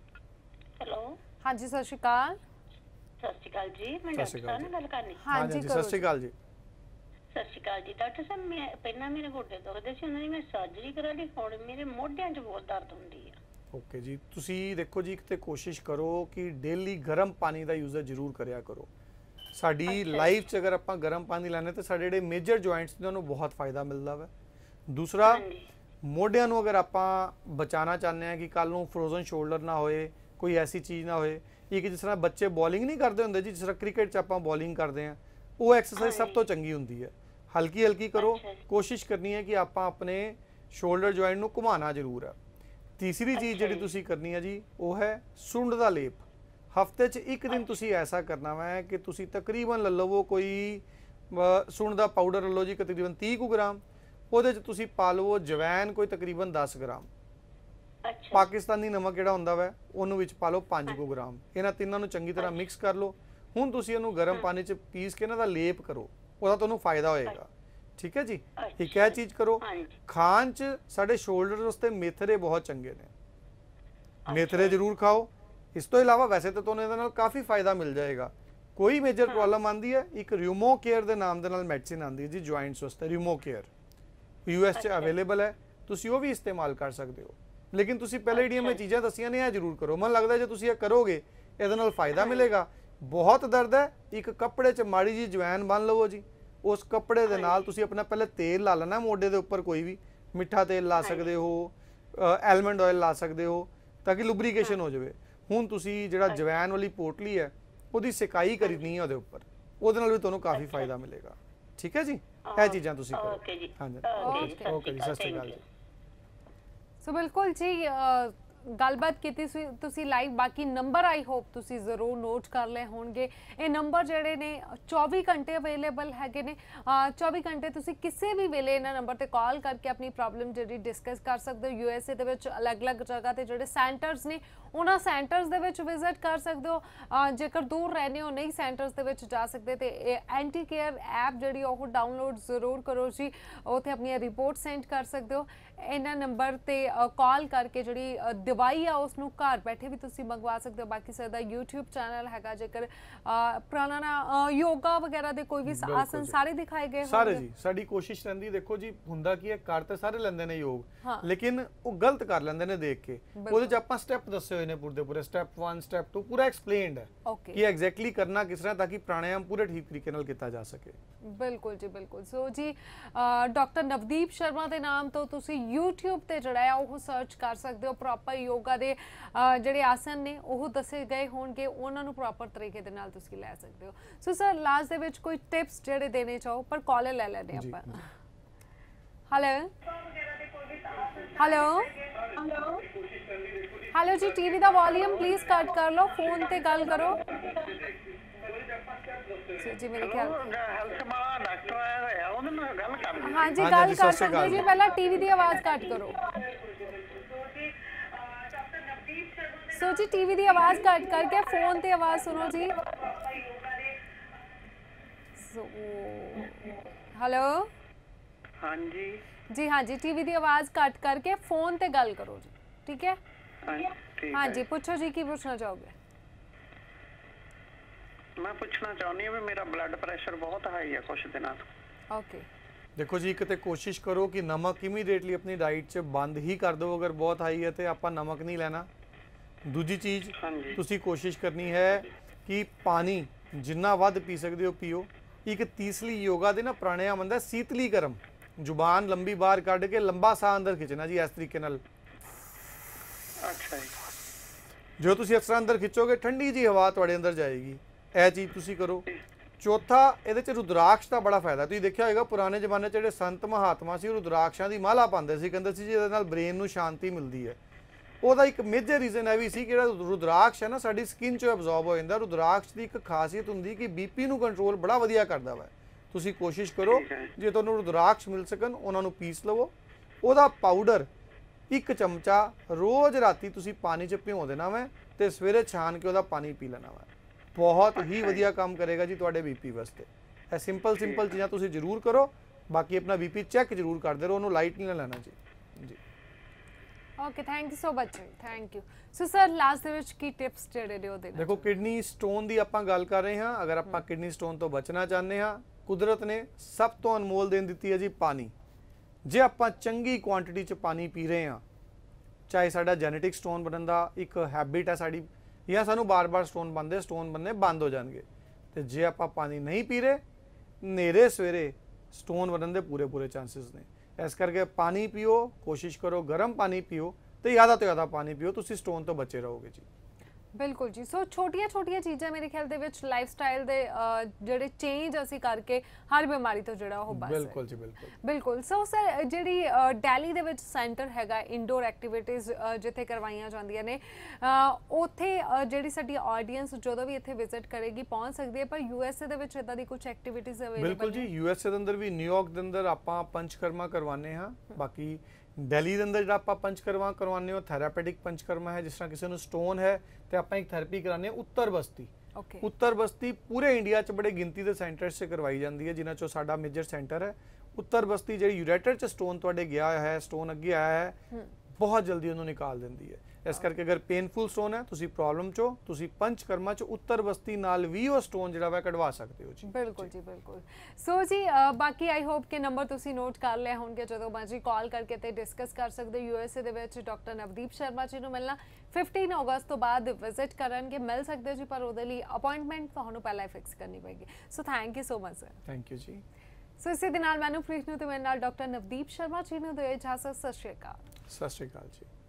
ਹਾਂਜੀ, ਸਤਿ ਸ਼੍ਰੀ ਅਕਾਲ। ਸਤਿ ਸ਼੍ਰੀ ਅਕਾਲ ਜੀ, ਮੈਂ ਡਾਕਟਰ ਸਾਹਿਬ ਨਾਲ ਗੱਲ ਕਰਨੀ। ਹਾਂਜੀ, ਸਤਿ ਸ਼੍ਰੀ ਅਕਾਲ ਜੀ। ਸਤਿ ਸ਼੍ਰੀ ਅਕਾਲ ਜੀ ਡਾਕਟਰ ਸਾਹਿਬ, ਮੈਂ ਪਹਿਲਾਂ ਮੇਰੇ ਗੋਡੇ ਦੁਖਦੇ ਸੀ, ਉਹਨਾਂ ਦੀ ਮੈਂ ਸਰਜਰੀ ਕਰਾ ਲਈ। ਹੁਣ ਮੇਰੇ ਮੋਢਿਆਂ 'ਚ ਬਹੁਤ ਦਰਦ ਹੁੰਦੀ ਆ। ਓਕੇ ਜੀ, ਤੁਸੀਂ ਦੇਖੋ ਜੀ, ਇੱਕ ਤੇ ਕੋਸ਼ਿਸ਼ ਕਰੋ ਕਿ ਡੇਲੀ ਗਰਮ ਪਾਣੀ ਦਾ ਯੂਜ਼ ਜ਼ਰੂਰ ਕਰਿਆ ਕਰੋ। ਸਾਡੀ ਲਾਈਫ 'ਚ ਅਗਰ ਆਪਾਂ ਗਰਮ ਪਾਣੀ ਲੈਣੇ ਤਾਂ ਸਾਡੇ ਜਿਹੜੇ ਮੇਜਰ ਜੁਆਇੰਟਸ ਨੇ ਉਹਨੂੰ ਬਹੁਤ ਫਾਇਦਾ ਮਿਲਦਾ ਵਾ। ਦੂਸਰਾ, ਮੋਢਿਆਂ ਨੂੰ ਅਗਰ ਆਪਾਂ ਬਚਾਉਣਾ ਚਾਹੁੰਦੇ ਹਾਂ ਕਿ ਕੱਲ ਨੂੰ ਫਰੋਜ਼ਨ ਸ਼ੋਲਡਰ ਨਾ ਹੋਏ, ਕੋਈ ਐਸੀ ਚੀਜ਼ ਨਾ ਹੋਏ। ਇੱਕ ਜਿਸ ਤਰ੍ਹਾਂ ਬੱਚੇ ਬੋਲਿੰਗ ਨਹੀਂ ਕਰਦੇ ਹੁੰਦੇ ਜੀ, ਜਿਸ ਤਰ੍ਹਾਂ ਕ੍ਰਿਕਟ 'ਚ ਆਪਾਂ ਬੋਲਿੰਗ ਕਰਦੇ ਹਾਂ, ਉਹ ਐਕਸਰਸਾਈਜ਼ ਸਭ ਤੋਂ ਚੰਗੀ ਹੁੰਦੀ ਹੈ। ਹਲਕੀ ਹਲਕੀ ਕਰੋ, ਕੋਸ਼ਿਸ਼ ਕਰਨੀ ਹੈ ਕਿ ਆਪਾਂ ਆਪਣੇ ਸ਼ੋਲਡਰ ਜੁਆਇੰਟ ਨੂੰ ਘੁਮਾਉਣਾ ਜ਼ਰੂਰ ਹੈ। ਤੀਸਰੀ ਚੀਜ਼ ਜਿਹੜੀ ਤੁਸੀਂ ਕਰਨੀ ਹੈ ਜੀ, ਉਹ ਹੈ ਸੁੰਡ ਦਾ ਲੇਪ। ਹਫਤੇ 'ਚ ਇੱਕ ਦਿਨ ਤੁਸੀਂ ਐਸਾ ਕਰਨਾ ਵਾ ਕਿ ਤੁਸੀਂ ਤਕਰੀਬਨ ਲੈ ਲਵੋ ਕੋਈ ਸੁੰਡ ਦਾ ਪਾਊਡਰ ਲੈ ਲਓ ਜੀ, ਤਕਰੀਬਨ 30 ਗ੍ਰਾਮ। ਉਹਦੇ 'ਚ ਤੁਸੀਂ ਪਾ ਲਵੋ ਜਵੈਨ ਕੋਈ ਤਕਰੀਬਨ 10 ਗ੍ਰਾਮ। ਪਾਕਿਸਤਾਨੀ ਨਮਕ ਜਿਹੜਾ ਹੁੰਦਾ ਵਾ ਉਹਨੂੰ ਵਿੱਚ ਪਾ ਲਓ 5 ਗ੍ਰਾਮ। ਇਹਨਾਂ ਤਿੰਨਾਂ ਨੂੰ ਚੰਗੀ ਤਰ੍ਹਾਂ ਮਿਕਸ ਕਰ ਲਓ। ਹੁਣ ਤੁਸੀਂ ਇਹਨੂੰ ਗਰਮ ਪਾਣੀ 'ਚ ਪੀਸ ਕੇ ਇਹਨਾਂ ਦਾ ਲੇਪ ਕਰੋ, ਉਹਦਾ ਤੁਹਾਨੂੰ ਫਾਇਦਾ ਹੋਏਗਾ। ਠੀਕ ਹੈ ਜੀ, ਇੱਕ ਇਹ ਚੀਜ਼ ਕਰੋ। ਖਾਣ 'ਚ ਸਾਡੇ ਸ਼ੋਲਡਰ ਵਾਸਤੇ ਮੇਥਰੇ ਬਹੁਤ ਚੰਗੇ ਨੇ, ਮੇਥਰੇ ਜ਼ਰੂਰ ਖਾਓ। ਇਸ ਤੋਂ ਇਲਾਵਾ ਵੈਸੇ ਤਾਂ ਤੁਹਾਨੂੰ ਇਹਦੇ ਨਾਲ ਕਾਫੀ ਫਾਇਦਾ ਮਿਲ ਜਾਏਗਾ। ਕੋਈ ਮੇਜਰ ਪ੍ਰੋਬਲਮ ਆਂਦੀ ਹੈ, ਇੱਕ ਰਿਊਮੋ ਕੇਅਰ ਦੇ ਨਾਮ ਦੇ ਨਾਲ ਮੈਡੀਸਿਨ ਆਂਦੀ ਹੈ ਜੀ ਜੁਆਇੰਟਸ ਵਾਸਤੇ, ਰਿਊਮੋ ਕੇਅਰ US 'ਚ ਅਵੇਲੇਬਲ ਹੈ, ਤੁਸੀਂ ਉਹ ਵੀ ਇਸਤੇਮਾਲ ਕਰ ਸਕਦੇ ਹੋ। ਲੇਕਿਨ ਤੁਸੀਂ ਪਹਿਲੇ ਜਿਹੜੀਆਂ ਮੈਂ ਚੀਜ਼ਾਂ ਦੱਸੀਆਂ ਨੇ ਇਹ ਜ਼ਰੂਰ ਕਰੋ। ਮੈਨੂੰ ਲੱਗਦਾ ਜੇ ਤੁਸੀਂ ਇਹ ਕਰੋਗੇ ਇਹਦੇ ਨਾਲ ਫਾਇਦਾ ਮਿਲੇਗਾ। ਬਹੁਤ ਦਰਦ ਹੈ, ਇੱਕ ਕੱਪੜੇ 'ਚ ਮਾੜੀ ਜੀ ਜਵੈਨ ਬੰਨ ਲਵੋ ਜੀ, ਉਸ ਕੱਪੜੇ ਦੇ ਨਾਲ ਤੁਸੀਂ ਆਪਣਾ ਪਹਿਲੇ ਤੇਲ ਲਾ ਲੈਣਾ ਮੋਢੇ ਦੇ ਉੱਪਰ, ਕੋਈ ਵੀ ਮਿੱਠਾ ਤੇਲ ਲਾ ਸਕਦੇ ਹੋ, ਐਲਮੰਡ ਆਇਲ ਲਾ ਸਕਦੇ ਹੋ, ਤਾਂ ਕਿ ਲੁਬਰੀਕੇਸ਼ਨ ਹੋ ਜਾਵੇ। ਹੁਣ ਤੁਸੀਂ ਜਿਹੜਾ ਜਵੈਨ ਵਾਲੀ ਪੋਟਲੀ ਹੈ ਉਹਦੀ ਸਿਕਾਈ ਕਰਨੀ ਹੈ ਉਹਦੇ ਉੱਪਰ, ਉਹਦੇ ਨਾਲ ਵੀ ਤੁਹਾਨੂੰ ਕਾਫੀ ਫਾਇਦਾ ਮਿਲੇਗਾ। ਠੀਕ ਹੈ ਜੀ, ਇਹ ਚੀਜ਼ਾਂ ਤੁਸੀਂ ਕਰੋ। ਓਕੇ ਜੀ, ਹਾਂਜੀ, ਓਕੇ ਜੀ, ਸਤਿ ਸ਼੍ਰੀ ਅਕਾਲ ਜੀ। ਸੋ ਬਿਲਕੁਲ ਜੀ, ਗੱਲਬਾਤ ਕੀਤੀ ਸੀ ਤੁਸੀਂ ਲਾਈਵ। ਬਾਕੀ ਨੰਬਰ ਆਈ ਹੋਪ ਤੁਸੀਂ ਜ਼ਰੂਰ ਨੋਟ ਕਰ ਲਏ ਹੋਣਗੇ। ਇਹ ਨੰਬਰ ਜਿਹੜੇ ਨੇ 24 ਘੰਟੇ ਅਵੇਲੇਬਲ ਹੈਗੇ ਨੇ। 24 ਘੰਟੇ ਤੁਸੀਂ ਕਿਸੇ ਵੀ ਵੇਲੇ ਇਹਨਾਂ ਨੰਬਰ ਤੇ ਕਾਲ ਕਰਕੇ ਆਪਣੀ ਪ੍ਰੋਬਲਮ ਜਿਹੜੀ ਡਿਸਕਸ ਕਰ ਸਕਦੇ ਹੋ। USA ਦੇ ਵਿੱਚ ਅਲੱਗ-ਅਲੱਗ ਜਗ੍ਹਾ ਤੇ ਜਿਹੜੇ ਸੈਂਟਰਸ ਨੇ ਉਹਨਾਂ ਸੈਂਟਰਸ ਦੇ ਵਿੱਚ ਵਿਜ਼ਿਟ ਕਰ ਸਕਦੇ ਹੋ। ਜੇਕਰ ਦੂਰ ਰਹਿੰਦੇ ਹੋ, ਨਹੀਂ ਸੈਂਟਰਸ ਦੇ ਵਿੱਚ ਜਾ ਸਕਦੇ ਤੇ ਐਂਟੀ ਕੇਅਰ ਐਪ ਜਿਹੜੀ ਉਹ ਡਾਊਨਲੋਡ ਜ਼ਰੂਰ ਕਰੋ ਜੀ, ਉੱਥੇ ਆਪਣੀਆਂ ਰਿਪੋਰਟ ਸੈਂਡ ਕਰ ਸਕਦੇ ਹੋ। ਇਹਨਾਂ ਨੰਬਰ ਤੇ ਕਾਲ ਕਰਕੇ ਜਿਹੜੀ ਦਵਾਈ ਆ ਉਸ ਨੂੰ ਘਰ ਬੈਠੇ ਵੀ ਤੁਸੀਂ ਮੰਗਵਾ ਸਕਦੇ ਹੋ। ਬਾਕੀ ਸਾਡਾ YouTube ਚੈਨਲ ਹੈਗਾ, ਜੇਕਰ ਪ੍ਰਾਣਾਯਾਮ ਯੋਗਾ ਵਗੈਰਾ ਦੇ ਕੋਈ ਵੀ ਆਸਨ ਸਾਰੇ ਦਿਖਾਏ ਗਏ ਸਾਰੇ ਜੀ। ਸਾਡੀ ਕੋਸ਼ਿਸ਼ ਰਹਿੰਦੀ, ਦੇਖੋ ਜੀ ਹੁੰਦਾ ਕੀ ਹੈ, ਕਰ ਤੇ ਸਾਰੇ ਲੈਂਦੇ ਨੇ ਯੋਗ, ਲੇਕਿਨ ਉਹ ਗਲਤ ਕਰ ਲੈਂਦੇ ਨੇ ਦੇਖ ਕੇ। ਉਹਦੇ 'ਚ ਆਪਾਂ ਸਟੈਪ ਦੱਸੇ ਹੋਏ ਨੇ ਪੂਰੇ ਸਟੈਪ 1 ਸਟੈਪ 2 ਪੂਰਾ ਐਕਸਪਲੇਨਡ ਹੈ ਕਿ ਐਗਜ਼ੈਕਟਲੀ ਕਰਨਾ ਕਿਸ ਤਰ੍ਹਾਂ, ਤਾਂ ਕਿ ਪ੍ਰਾਣਾਯਾਮ ਪੂਰੇ ਠੀਕ ਤਰੀਕੇ ਨਾਲ ਕੀਤਾ ਜਾ ਸਕੇ। ਬਿਲਕੁਲ ਜੀ, ਬਿਲਕੁਲ। ਸੋ ਜੀ ਡਾਕਟਰ ਨਵਦੀਪ ਸ਼ਰਮਾ ਦੇ ਨਾਮ ਤੋਂ ਤੁਸੀਂ YouTube ਤੇ ਜਿਹੜਾ ਹੈ ਉਹ ਸਰਚ ਕਰ ਸਕਦੇ ਹੋ। ਪ੍ਰੋਪਰ ਯੋਗਾ ਦੇ ਜਿਹੜੇ ਆਸਨ ਨੇ ਉਹ ਦੱਸੇ ਗਏ ਹੋਣਗੇ, ਉਹਨਾਂ ਨੂੰ ਪ੍ਰੋਪਰ ਤਰੀਕੇ ਦੇ ਨਾਲ ਤੁਸੀਂ ਲੈ ਸਕਦੇ ਹੋ। ਸੋ ਸਰ ਲਾਸਟ ਦੇ ਵਿੱਚ ਕੋਈ ਟਿਪਸ ਜਿਹੜੇ ਦੇਣੇ ਚਾਹੋ, ਪਰ ਕਾਲਰ ਲੈ ਲੈਣੇ ਆਪਾਂ। ਹੈਲੋ ਹੈਲੋ ਹੈਲੋ ਜੀ, ਟੀਵੀ ਦਾ ਵੋਲਿਊਮ ਪਲੀਜ਼ ਕੱਟ ਕਰ ਲਓ, ਫੋਨ ਤੇ ਗੱਲ ਕਰੋ ਜੀ। ਮੇਰੇ ਖਿਆਲ ਹੈਲਥ ਵਾਲਾ ਡਾਕਟਰ ਆਇਆ ਹੋਇਆ, ਉਹਦੇ ਨਾਲ ਗੱਲ ਕਰਨੀ। ਹਾਂਜੀ, ਗੱਲ ਕਰ ਸਕਦੇ ਜੀ, ਪਹਿਲਾਂ ਟੀਵੀ ਦੀ ਆਵਾਜ਼ ਘੱਟ ਕਰੋ। ਸੋ ਜੀ ਟੀਵੀ ਦੀ ਆਵਾਜ਼ ਘੱਟ ਕਰਕੇ ਫੋਨ ਤੇ ਆਵਾਜ਼ ਸੁਣੋ ਜੀ। ਸੋ ਹੈਲੋ ਹਾਂਜੀ ਜੀ, ਹਾਂਜੀ, ਟੀਵੀ ਦੀ ਆਵਾਜ਼ ਘੱਟ ਕਰਕੇ ਫੋਨ ਤੇ ਗੱਲ ਕਰੋ ਜੀ। ठीक है? हाँ ठीक हाँ है। जी, पूछो जी की पूछना चाहोगे? मैं पूछना चाਹੁੰਦੀ ਹਾਂ ਵੀ ਮੇਰਾ ਬਲੱਡ ਪ੍ਰੈਸ਼ਰ ਬਹੁਤ ਹਾਈ ਹੈ ਕੁਝ ਦਿਨਾਂ ਤੋਂ। ओके, ਦੇਖੋ ਜੀ, ਕਿਤੇ ਕੋਸ਼ਿਸ਼ ਕਰੋ ਕਿ ਨਮਕ ਇਮੀਡੀਏਟਲੀ ਆਪਣੀ ਡਾਈਟ 'ਚ ਬੰਦ ਹੀ ਕਰ ਦਿਓ ਅਗਰ ਬਹੁਤ ਹਾਈ ਹੈ ਤੇ ਆਪਾਂ ਨਮਕ ਨਹੀਂ ਲੈਣਾ। ਦੂਜੀ ਚੀਜ਼ ਹਾਂਜੀ ਤੁਸੀਂ ਕੋਸ਼ਿਸ਼ ਕਰਨੀ ਹੈ ਕਿ ਪਾਣੀ ਜਿੰਨਾ ਵੱਧ ਪੀ ਸਕਦੇ ਹੋ ਪੀਓ। ਇੱਕ ਤੀਸਰੀ ਯੋਗਾ ਦੇ ਨਾ ਪ੍ਰਾਣਾਯਾਮ ਹੁੰਦਾ ਸੀਤਲੀਕਰਮ, ਜ਼ੁਬਾਨ ਲੰਬੀ ਬਾਹਰ ਕੱਢ ਕੇ ਲੰਬਾ ਸਾਹ ਅੰਦਰ ਖਿੱਚਣਾ ਜੀ ਇਸ ਤਰੀਕੇ ਨਾਲ। ਅੱਛਾ ਜੀ ਜੋ ਤੁਸੀਂ ਇਸ ਤਰ੍ਹਾਂ ਅੰਦਰ ਖਿੱਚੋਗੇ ਠੰਡੀ ਜੀ ਹਵਾ ਤੁਹਾਡੇ ਅੰਦਰ ਜਾਏਗੀ। ਇਹ ਚੀਜ਼ ਤੁਸੀਂ ਕਰੋ। ਚੌਥਾ, ਇਹਦੇ ਚ ਰੁਦਰਾਕਸ਼ ਦਾ ਬੜਾ ਫਾਇਦਾ। ਤੁਸੀਂ ਦੇਖਿਆ ਹੋਵੇਗਾ ਪੁਰਾਣੇ ਜ਼ਮਾਨੇ 'ਚ ਜਿਹੜੇ ਸੰਤ ਮਹਾਤਮਾ ਸੀ ਉਹ ਰੁਦਰਾਕਸ਼ਾਂ ਦੀ ਮਾਲਾ ਪਾਉਂਦੇ ਸੀ, ਕਹਿੰਦੇ ਸੀ ਜੀ ਇਹਦੇ ਨਾਲ ਬ੍ਰੇਨ ਨੂੰ ਸ਼ਾਂਤੀ ਮਿਲਦੀ ਹੈ। ਉਹਦਾ ਇੱਕ ਮੇਜਰ ਰੀਜ਼ਨ ਇਹ ਵੀ ਸੀ ਕਿ ਜਿਹੜਾ ਰੁਦਰਾਕਸ਼ ਹੈ ਨਾ ਸਾਡੀ ਸਕਿਨ 'ਚੋਂ ਐਬਜ਼ੌਰਬ ਹੋ ਜਾਂਦਾ। ਰੁਦਰਾਕਸ਼ ਦੀ ਇੱਕ ਖਾਸੀਅਤ ਹੁੰਦੀ ਕਿ ਬੀਪੀ ਨੂੰ ਕੰਟਰੋਲ ਬੜਾ ਵਧੀਆ ਕਰਦਾ ਵਾ। ਤੁਸੀਂ ਕੋਸ਼ਿਸ਼ ਕਰੋ ਜੇ ਤੁਹਾਨੂੰ ਰੁਦਰਾਕਸ਼ ਮਿਲ ਸਕਣ ਉਹਨਾਂ ਨੂੰ ਪੀਸ ਲਵੋ। ਉਹਦਾ ਪਾਊਡਰ 1 ਚਮਚਾ ਰੋਜ਼ ਰਾਤੀ ਤੁਸੀਂ ਪਾਣੀ 'ਚ ਭਿਓ ਦੇਣਾ ਵਾ ਤੇ ਸਵੇਰੇ ਛਾਣ ਕੇ ਉਹਦਾ ਪਾਣੀ ਪੀ ਲੈਣਾ ਵਾ। ਬਹੁਤ ਹੀ ਵਧੀਆ ਕੰਮ ਕਰੇਗਾ ਜੀ ਤੁਹਾਡੇ ਬੀਪੀ ਵਾਸਤੇ। ਇਹ ਸਿੰਪਲ ਚੀਜ਼ਾਂ ਤੁਸੀਂ ਜ਼ਰੂਰ ਕਰੋ। ਬਾਕੀ ਆਪਣਾ ਬੀਪੀ ਚੈੱਕ ਜ਼ਰੂਰ ਕਰਦੇ ਰਹੋ, ਉਹਨੂੰ ਲਾਈਟ ਨਹੀਂ ਲੈਣਾ ਜੀ। ਜੀ okay, thank you so much, thank you. So sir last ਦੇ ਵਿੱਚ ਕੀ ਟਿਪਸ ਜਿਹੜੇ ਨੇ ਉਹ ਦੇਣਾ? ਦੇਖੋ, ਕਿਡਨੀ ਸਟੋਨ ਦੀ ਆਪਾਂ ਗੱਲ ਕਰ ਰਹੇ ਹਾਂ। ਅਗਰ ਆਪਾਂ ਕਿਡਨੀ ਸਟੋਨ ਤੋਂ ਬਚਣਾ ਚਾਹੁੰਦੇ ਹਾਂ, ਕੁਦਰਤ ਨੇ ਸਭ ਤੋਂ ਅਨਮੋਲ ਦੇਣ ਦਿੱਤੀ ਹੈ ਜੀ ਪਾਣੀ। ਜੇ ਆਪਾਂ ਚੰਗੀ ਕੁਆਂਟੀਟੀ 'ਚ ਪਾਣੀ ਪੀ ਰਹੇ ਹਾਂ, ਚਾਹੇ ਸਾਡਾ ਜੈਨੇਟਿਕ ਸਟੋਨ ਬਣਨ ਦਾ ਇੱਕ ਹੈਬਿਟ ਹੈ ਸਾਡੀ, ਜਾਂ ਸਾਨੂੰ ਬਾਰ-ਬਾਰ ਸਟੋਨ ਬਣਨੇ ਬੰਦ ਹੋ ਜਾਣਗੇ। ਤੇ ਜੇ ਆਪਾਂ ਪਾਣੀ ਨਹੀਂ ਪੀ ਰਹੇ, ਨੇਰੇ ਸਵੇਰੇ ਸਟੋਨ ਬਣਨ ਦੇ ਪੂਰੇ ਚਾਂਸਸ ਨੇ। ਇਸ ਕਰਕੇ ਪਾਣੀ ਪੀਓ, ਕੋਸ਼ਿਸ਼ ਕਰੋ ਗਰਮ ਪਾਣੀ ਪੀਓ ਤੇ ਜ਼ਿਆਦਾ ਤੋਂ ਜ਼ਿਆਦਾ ਪਾਣੀ ਪੀਓ, ਤੁਸੀਂ ਸਟੋਨ ਤੋਂ ਬਚੇ ਰਹੋਗੇ ਜੀ। ਬਿਲਕੁਲ ਜੀ। ਸੋ ਛੋਟੀਆਂ ਚੀਜ਼ਾਂ ਮੇਰੇ ਖਿਆਲ ਦੇ ਵਿੱਚ ਲਾਈਫ ਸਟਾਈਲ ਦੇ ਜਿਹੜੇ ਚੇਂਜ ਅਸੀਂ ਕਰਕੇ ਹਰ ਬਿਮਾਰੀ ਤੋਂ ਜਿਹੜਾ ਉਹ ਬਚ ਬਿਲਕੁਲ ਜੀ, ਬਿਲਕੁਲ। ਸੋ ਸਰ ਜਿਹੜੀ ਦਿੱਲੀ ਦੇ ਵਿੱਚ ਸੈਂਟਰ ਹੈਗਾ ਇਨਡੋਰ ਐਕਟੀਵਿਟੀਜ਼ ਜਿੱਥੇ ਕਰਵਾਈਆਂ ਜਾਂਦੀਆਂ ਨੇ, ਉੱਥੇ ਜਿਹੜੀ ਸਾਡੀ ਆਡੀਅנס ਜਦੋਂ ਵੀ ਇੱਥੇ ਵਿਜ਼ਿਟ ਕਰੇਗੀ ਪਹੁੰਚ ਸਕਦੀ ਹੈ, ਪਰ ਯੂਐਸਏ ਦੇ ਵਿੱਚ ਇਦਾਂ ਦੀ ਕੁਝ ਐਕਟੀਵਿਟੀਜ਼ ਅਵੇਲੇਬਲ? ਬਿਲਕੁਲ ਜੀ, ਯੂਐਸਏ ਦੇ ਅੰਦਰ ਵੀ ਨਿਊਯਾਰਕ ਦੇ ਅੰਦਰ ਆਪਾਂ ਪੰਚਕਰਮਾ ਕਰਵਾਉਂਦੇ ਹਾਂ। ਬਾਕੀ ਦਿੱਲੀ ਦੇ ਅੰਦਰ ਜਿਹੜਾ ਆਪਾਂ ਪੰਚਕਰਮਾ ਕਰਵਾਉਂਦੇ ਹੋ ਥੈਰਾਪੈਟਿਕ ਪੰਚਕਰਮਾ ਹੈ। ਜਿਸ ਤਰ੍ਹਾਂ ਕਿਸੇ ਨੂੰ ਸਟੋਨ ਹੈ ਤੇ ਆਪਾਂ ਇੱਕ ਥੈਰੇਪੀ ਕਰਾਉਂਦੇ ਹਾਂ ਉੱਤਰ ਬਸਤੀ। ਉੱਤਰ ਬਸਤੀ ਪੂਰੇ ਇੰਡੀਆ 'ਚ ਬੜੇ ਗਿਣਤੀ ਦੇ ਸੈਂਟਰਸ 'ਚ ਕਰਵਾਈ ਜਾਂਦੀ ਹੈ, ਜਿਨ੍ਹਾਂ 'ਚੋਂ ਸਾਡਾ ਮੇਜਰ ਸੈਂਟਰ ਹੈ ਉੱਤਰ ਬਸਤੀ। ਜਿਹੜੀ ਯੂਰੇਟਰ 'ਚ ਸਟੋਨ ਤੁਹਾਡੇ ਗਿਆ ਹੋਇਆ ਹੈ, ਸਟੋਨ ਅੱਗੇ ਆਇਆ ਹੈ, ਬਹੁਤ ਜਲਦੀ ਉਹਨੂੰ ਨਿਕਾਲ ਦਿੰਦੀ ਹੈ। ਇਸ ਕਰਕੇ ਅਗਰ ਪੇਨਫੁਲ ਸਟੋਨ ਹੈ, ਤੁਸੀਂ ਪ੍ਰੋਬਲਮ 'ਚੋਂ, ਤੁਸੀਂ ਪੰਚਕਰਮਾ 'ਚ ਉੱਤਰ ਬਸਤੀ ਨਾਲ ਵੀ ਉਹ ਸਟੋਨ ਜਿਹੜਾ ਵਾ ਕਢਵਾ ਸਕਦੇ ਹੋ ਜੀ। ਬਿਲਕੁਲ ਜੀ, ਬਿਲਕੁਲ। ਸੋ ਜੀ ਬਾਕੀ ਆਈ ਹੋਪ ਕਿ ਨੰਬਰ ਤੁਸੀਂ ਨੋਟ ਕਰ ਲਿਆ ਹੋਣਗੇ, ਜਦੋਂ ਮਰਜ਼ੀ ਕਾਲ ਕਰਕੇ ਤੇ ਡਿਸਕਸ ਕਰ ਸਕਦੇ। ਯੂਐਸਏ ਦੇ ਵਿੱਚ ਡਾਕਟਰ ਨਵਦੀਪ ਸ਼ਰਮਾ ਜੀ ਨੂੰ ਮਿਲਣਾ 15 ਅਗਸਤ ਤੋਂ ਬਾਅਦ ਵਿਜ਼ਿਟ ਕਰਨਗੇ, ਮਿਲ ਸਕਦੇ ਜੀ, ਪਰ ਉਹਦੇ ਲਈ ਅਪਾਇੰਟਮੈਂਟ ਤੁਹਾਨੂੰ ਪਹਿਲਾਂ ਹੀ ਫਿਕਸ ਕਰਨੀ ਪਏਗੀ। So thank you so much sir. Thank you ਜੀ। ਸੋ ਇਸੇ ਦੇ ਨਾਲ ਮੈਨੂੰ ਪ੍ਰੀਤ ਨੂੰ ਤੇ ਮੇਰੇ ਨਾਲ ਡਾਕਟਰ ਨਵਦੀਪ ਸ਼ਰਮਾ ਜੀ ਨੂੰ ਦਿਓ ਇਜਾਜ਼ਤ। ਸਤਿ ਸ਼੍ਰੀ ਅਕਾਲ। ਸਤਿ ਸ਼੍ਰੀ ਅਕਾਲ ਜੀ।